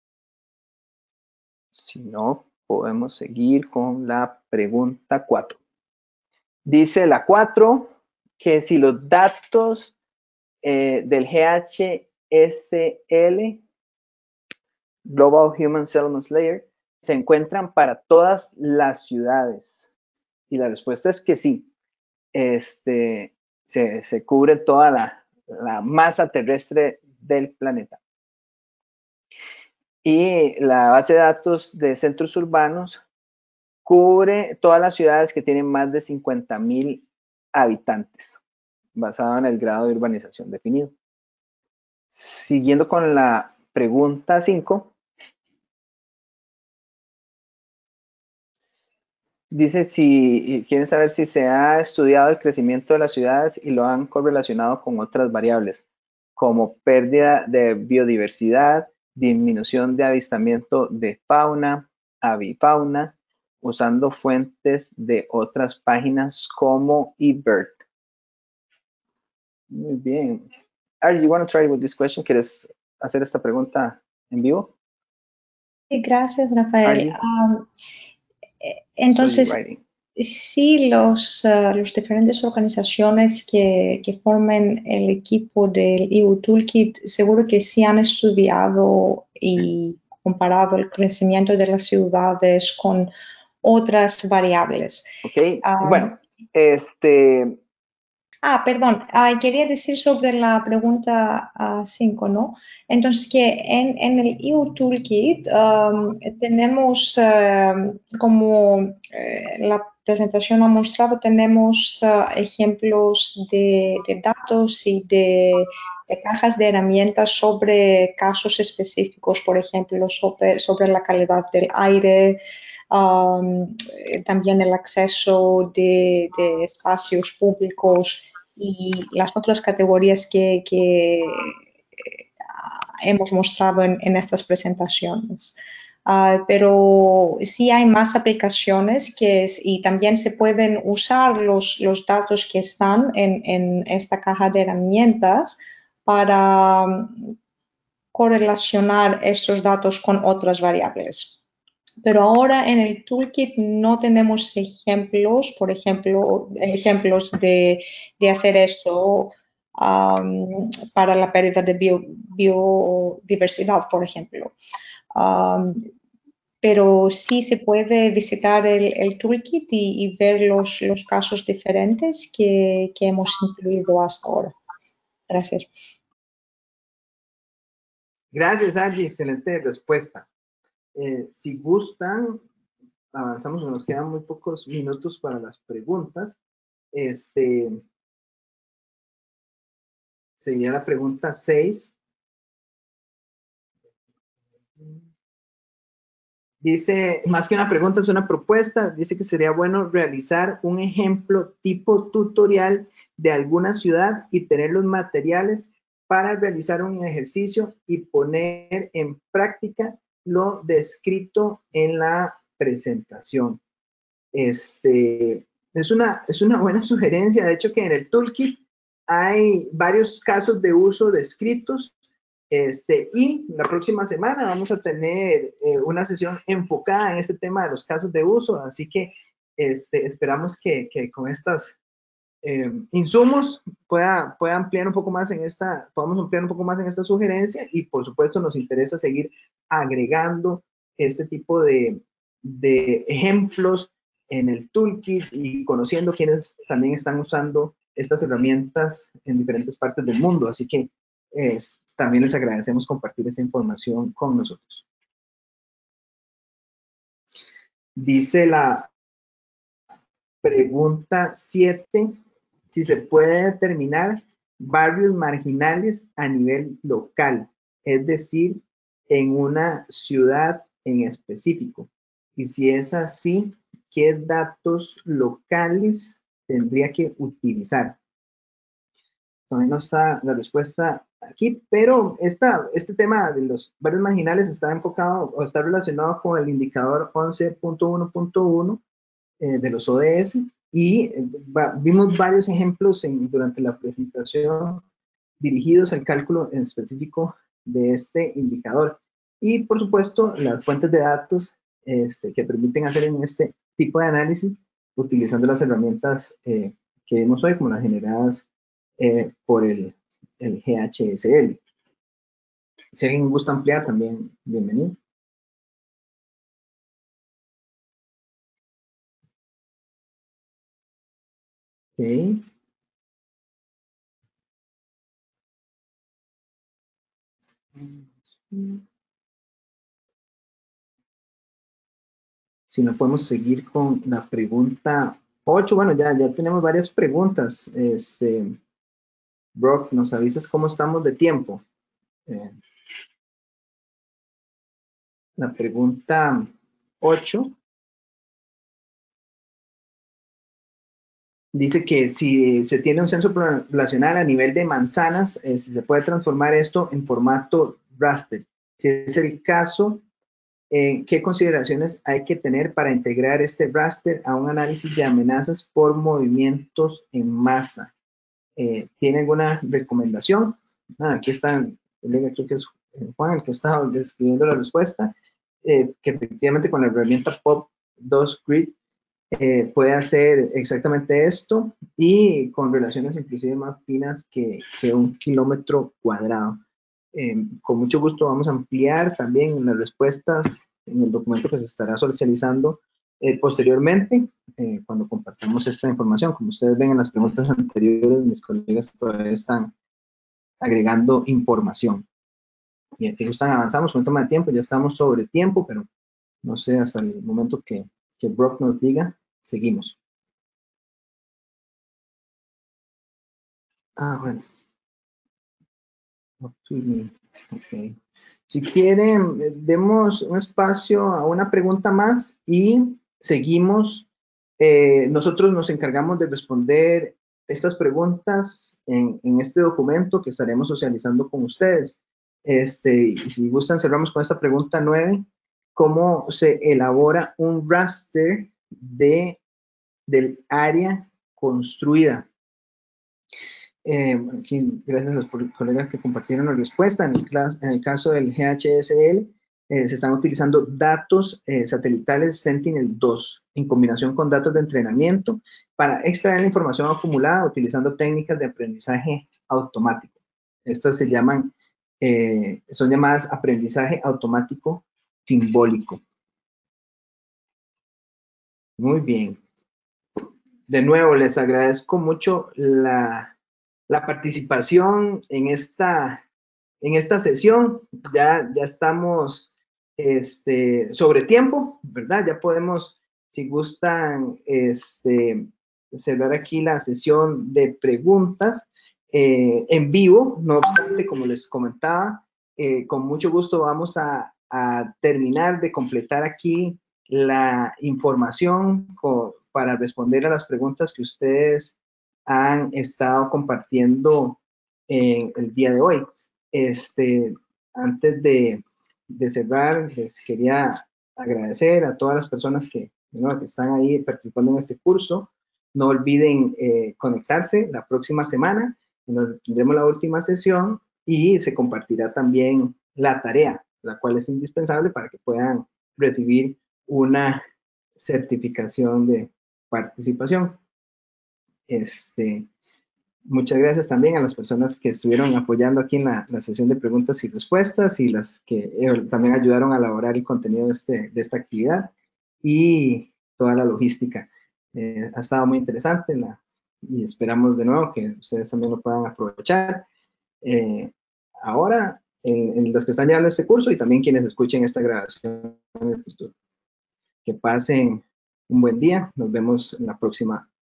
S1: Si no, podemos seguir con la pregunta cuatro. Dice la cuatro que si los datos eh, del G H S L, Global Human Settlements Layer, se encuentran para todas las ciudades. Y la respuesta es que sí. Este, se, se cubre toda la, la masa terrestre del planeta. Y la base de datos de centros urbanos cubre todas las ciudades que tienen más de cincuenta mil habitantes, basado en el grado de urbanización definido. Siguiendo con la pregunta cinco, dice si quieren saber si se ha estudiado el crecimiento de las ciudades y lo han correlacionado con otras variables, como pérdida de biodiversidad, disminución de avistamiento de fauna, avifauna, usando fuentes de otras páginas como eBird. Muy bien. Ari, you want to try with this question? ¿Quieres hacer esta pregunta en vivo?
S3: Sí, gracias, Rafael.
S1: Ari,
S3: Um, eh,
S1: so
S3: entonces,
S1: you're writing.
S3: sí, los, uh, los diferentes organizaciones que, que forman el equipo del E U Toolkit, seguro que sí han estudiado y comparado el crecimiento de las ciudades con otras variables.
S1: Ok,
S3: Um,
S1: bueno, este,
S3: Ah, perdón, ah, quería decir sobre la pregunta cinco, ¿no? Entonces, que en, en el E U Toolkit um, tenemos, um, como eh, la presentación ha mostrado, tenemos uh, ejemplos de, de datos y de, de cajas de herramientas sobre casos específicos, por ejemplo, sobre, sobre la calidad del aire, um, también el acceso de, de espacios públicos y las otras categorías que, que hemos mostrado en, en estas presentaciones. Uh, pero sí hay más aplicaciones que es, y también se pueden usar los, los datos que están en, en esta caja de herramientas para um, correlacionar estos datos con otras variables. Pero ahora en el toolkit no tenemos ejemplos, por ejemplo, ejemplos de, de hacer esto um, para la pérdida de bio, biodiversidad, por ejemplo. Um, pero sí se puede visitar el, el toolkit y, y ver los, los, casos diferentes que, que hemos incluido hasta ahora. Gracias.
S1: Gracias, Angie. Excelente respuesta. Eh, si gustan, avanzamos, nos quedan muy pocos minutos para las preguntas. Este, sería la pregunta seis. Dice, más que una pregunta, es una propuesta. Dice que sería bueno realizar un ejemplo tipo tutorial de alguna ciudad y tener los materiales para realizar un ejercicio y poner en práctica lo descrito en la presentación. Este, es una, es una buena sugerencia. De hecho, que en el toolkit hay varios casos de uso descritos. Este, y la próxima semana vamos a tener eh, una sesión enfocada en este tema de los casos de uso, así que este, esperamos que, que con estos eh, insumos pueda, pueda ampliar un poco más en esta, podamos ampliar un poco más en esta sugerencia y por supuesto nos interesa seguir agregando este tipo de, de ejemplos en el toolkit y conociendo quienes también están usando estas herramientas en diferentes partes del mundo, así que eh, también les agradecemos compartir esta información con nosotros. Dice la pregunta siete, si se puede determinar barrios marginales a nivel local, es decir, en una ciudad en específico. Y si es así, ¿qué datos locales tendría que utilizar? Todavía no está la respuesta aquí, pero esta, este tema de los barrios marginales está enfocado o está relacionado con el indicador once punto uno punto uno eh, de los O D S y eh, va, vimos varios ejemplos en, durante la presentación dirigidos al cálculo en específico de este indicador. Y por supuesto, las fuentes de datos este, que permiten hacer en este tipo de análisis utilizando las herramientas eh, que vimos hoy, como las generadas eh, por el, el G H S L. Si alguien gusta ampliar, también bienvenido. Ok. Si no podemos seguir con la pregunta ocho, bueno, ya, ya tenemos varias preguntas. Este, Brock, ¿nos avisas cómo estamos de tiempo? Eh, la pregunta ocho dice que si se tiene un censo poblacional a nivel de manzanas, eh, si se puede transformar esto en formato raster. Si es el caso, eh, ¿qué consideraciones hay que tener para integrar este raster a un análisis de amenazas por movimientos en masa? eh, ¿tiene alguna recomendación? Ah, aquí está, creo que es Juan el que está describiendo la respuesta, eh, que efectivamente con la herramienta Pop dos Grid eh, puede hacer exactamente esto y con relaciones inclusive más finas que, que un kilómetro cuadrado. Eh, con mucho gusto vamos a ampliar también las respuestas en el documento que se estará socializando eh, posteriormente, eh, cuando compartamos esta información. Como ustedes ven en las preguntas anteriores, mis colegas todavía están agregando información. Bien, si gustan avanzamos con un tema de tiempo, ya estamos sobre tiempo, pero no sé, hasta el momento que, que Brock nos diga, seguimos. Ah, bueno. Okay. Si quieren, demos un espacio a una pregunta más y seguimos. Eh, nosotros nos encargamos de responder estas preguntas en, en este documento que estaremos socializando con ustedes. Este, y si gustan, cerramos con esta pregunta nueve. ¿Cómo se elabora un raster de, del área construida? Eh, aquí, gracias a los colegas que compartieron la respuesta. En el, en el caso del G H S L, eh, se están utilizando datos eh, satelitales Sentinel dos en combinación con datos de entrenamiento para extraer la información acumulada utilizando técnicas de aprendizaje automático. Estas se llaman, eh, son llamadas aprendizaje automático simbólico. Muy bien. De nuevo, les agradezco mucho la la participación en esta, en esta sesión. Ya, ya estamos este, sobre tiempo, ¿verdad? Ya podemos, si gustan, este, cerrar aquí la sesión de preguntas eh, en vivo. No obstante, como les comentaba, eh, con mucho gusto vamos a, a terminar de completar aquí la información con, para responder a las preguntas que ustedes han estado compartiendo en el día de hoy. Este, antes de, de cerrar, les quería agradecer a todas las personas que, ¿no?, que están ahí participando en este curso. No olviden eh, conectarse la próxima semana, donde tendremos la última sesión y se compartirá también la tarea, la cual es indispensable para que puedan recibir una certificación de participación. Este, muchas gracias también a las personas que estuvieron apoyando aquí en la, la sesión de preguntas y respuestas y las que eh, también ayudaron a elaborar el contenido de, este, de esta actividad y toda la logística. Eh, ha estado muy interesante la, y esperamos de nuevo que ustedes también lo puedan aprovechar. Eh, ahora, en, en los que están llevando este curso y también quienes escuchen esta grabación en el futuro. Que pasen un buen día. Nos vemos en la próxima